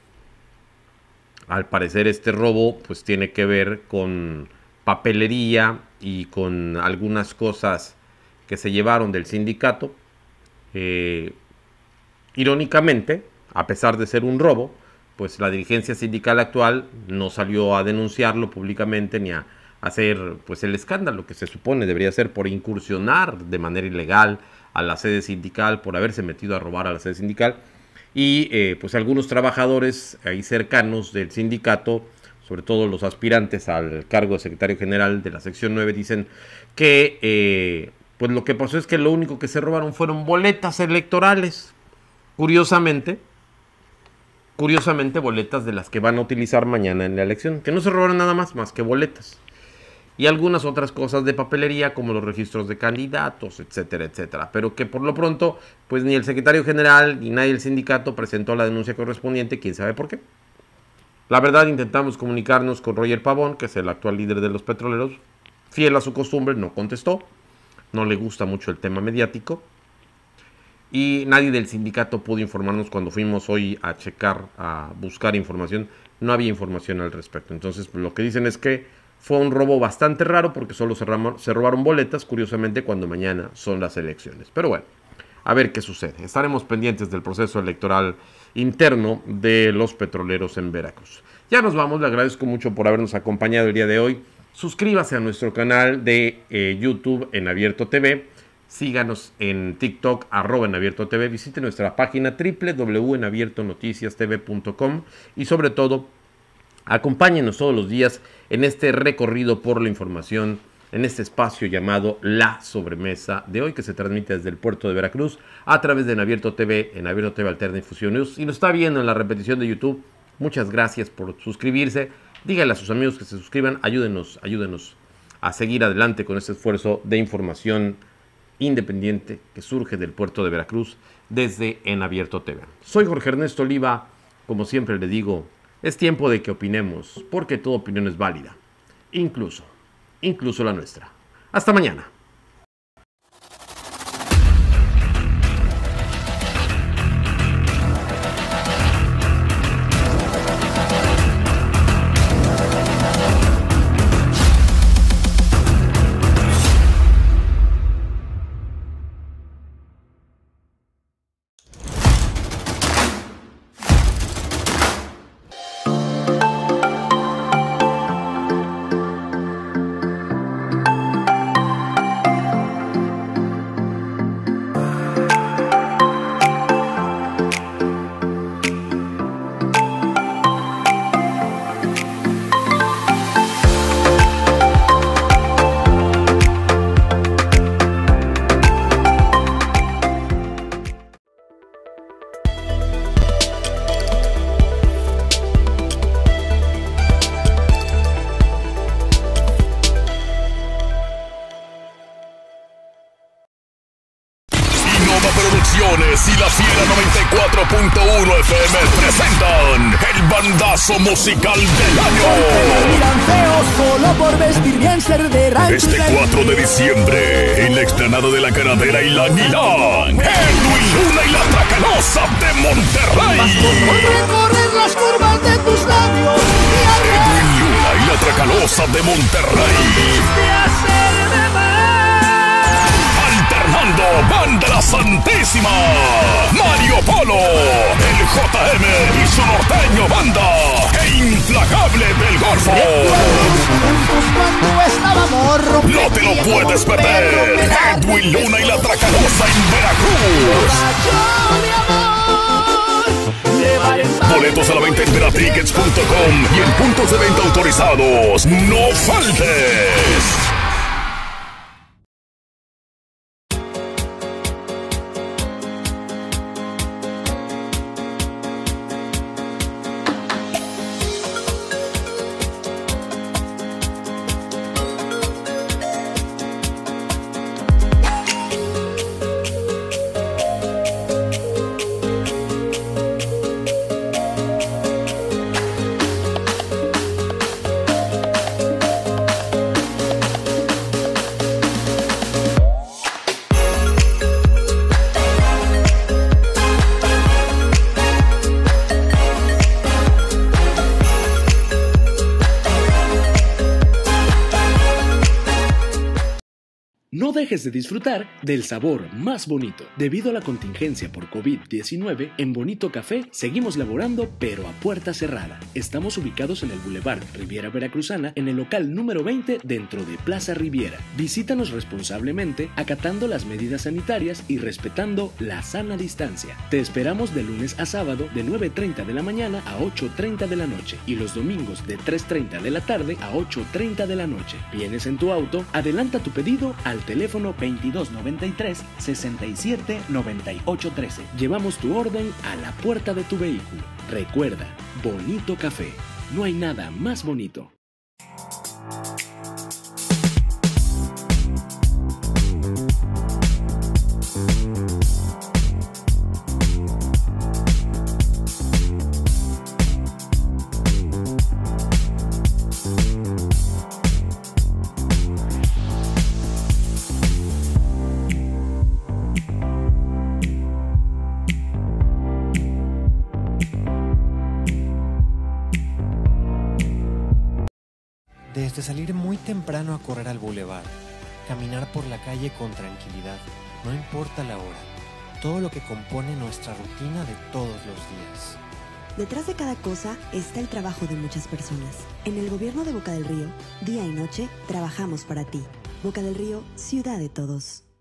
Al parecer este robo pues tiene que ver con papelería y con algunas cosas que se llevaron del sindicato. Eh, irónicamente, a pesar de ser un robo, pues la dirigencia sindical actual no salió a denunciarlo públicamente ni a hacer pues el escándalo que se supone debería ser por incursionar de manera ilegal a la sede sindical, por haberse metido a robar a la sede sindical. Y eh, pues algunos trabajadores ahí cercanos del sindicato, sobre todo los aspirantes al cargo de secretario general de la sección nueve, dicen que eh, pues lo que pasó es que lo único que se robaron fueron boletas electorales. Curiosamente, curiosamente boletas de las que van a utilizar mañana en la elección, que no se robaron nada más, más que boletas. Y algunas otras cosas de papelería como los registros de candidatos, etcétera, etcétera. Pero que por lo pronto, pues ni el secretario general ni nadie del sindicato presentó la denuncia correspondiente, quién sabe por qué. La verdad, intentamos comunicarnos con Roger Pavón, que es el actual líder de los petroleros. Fiel a su costumbre, no contestó. No le gusta mucho el tema mediático. Y nadie del sindicato pudo informarnos cuando fuimos hoy a checar, a buscar información. No había información al respecto. Entonces, lo que dicen es que fue un robo bastante raro porque solo se, se robaron boletas, curiosamente, cuando mañana son las elecciones. Pero bueno, a ver qué sucede. Estaremos pendientes del proceso electoral interno de los petroleros en Veracruz. Ya nos vamos, le agradezco mucho por habernos acompañado el día de hoy. Suscríbase a nuestro canal de eh, YouTube en Abierto T V. Síganos en TikTok, arroba en Abierto T V. Visite nuestra página doble u doble u doble u punto en abierto noticias t v punto com. Y sobre todo, acompáñenos todos los días en este recorrido por la información, en este espacio llamado La Sobremesa de hoy, que se transmite desde el puerto de Veracruz a través de En Abierto T V, en Abierto T V Alterna Difusión News. Y lo está viendo en la repetición de YouTube. Muchas gracias por suscribirse. Díganle a sus amigos que se suscriban. Ayúdenos, ayúdenos a seguir adelante con este esfuerzo de información independiente que surge del puerto de Veracruz desde En Abierto T V. Soy Jorge Ernesto Oliva. Como siempre le digo, es tiempo de que opinemos, porque toda opinión es válida, incluso, incluso la nuestra. Hasta mañana. Y la Fiera noventa y cuatro punto uno F M presentan el bandazo musical del año. Solo por vestir bien, ser de rancho. Este cuatro de diciembre, en la explanada de la Caradera y la Aguilán, Edwin Luna y la Tracalosa de Monterrey. Recorrer las curvas de tus labios. Edwin Luna y la Tracalosa de Monterrey. Alternando Banda La Santísima, Mario Polo, el J M y su norteño banda, e Inflagable del Golfo. No te lo puedes perder. Edwin Luna y la Tracalosa en Veracruz. Boletos a la venta en veratickets punto com y en puntos de venta autorizados. ¡No faltes! No dejes de disfrutar del sabor más bonito. Debido a la contingencia por COVID diecinueve, en Bonito Café seguimos laborando pero a puerta cerrada. Estamos ubicados en el Boulevard Riviera Veracruzana, en el local número veinte dentro de Plaza Riviera. Visítanos responsablemente, acatando las medidas sanitarias y respetando la sana distancia. Te esperamos de lunes a sábado de nueve treinta de la mañana a ocho treinta de la noche y los domingos de tres treinta de la tarde a ocho treinta de la noche. ¿Vienes en tu auto? Adelanta tu pedido al teléfono veintidós noventa y tres, sesenta y siete, noventa y ocho trece. Llevamos tu orden a la puerta de tu vehículo. Recuerda, Bonito Café. No hay nada más bonito. Desde salir muy temprano a correr al bulevar, caminar por la calle con tranquilidad, no importa la hora, todo lo que compone nuestra rutina de todos los días. Detrás de cada cosa está el trabajo de muchas personas. En el gobierno de Boca del Río, día y noche, trabajamos para ti. Boca del Río, ciudad de todos.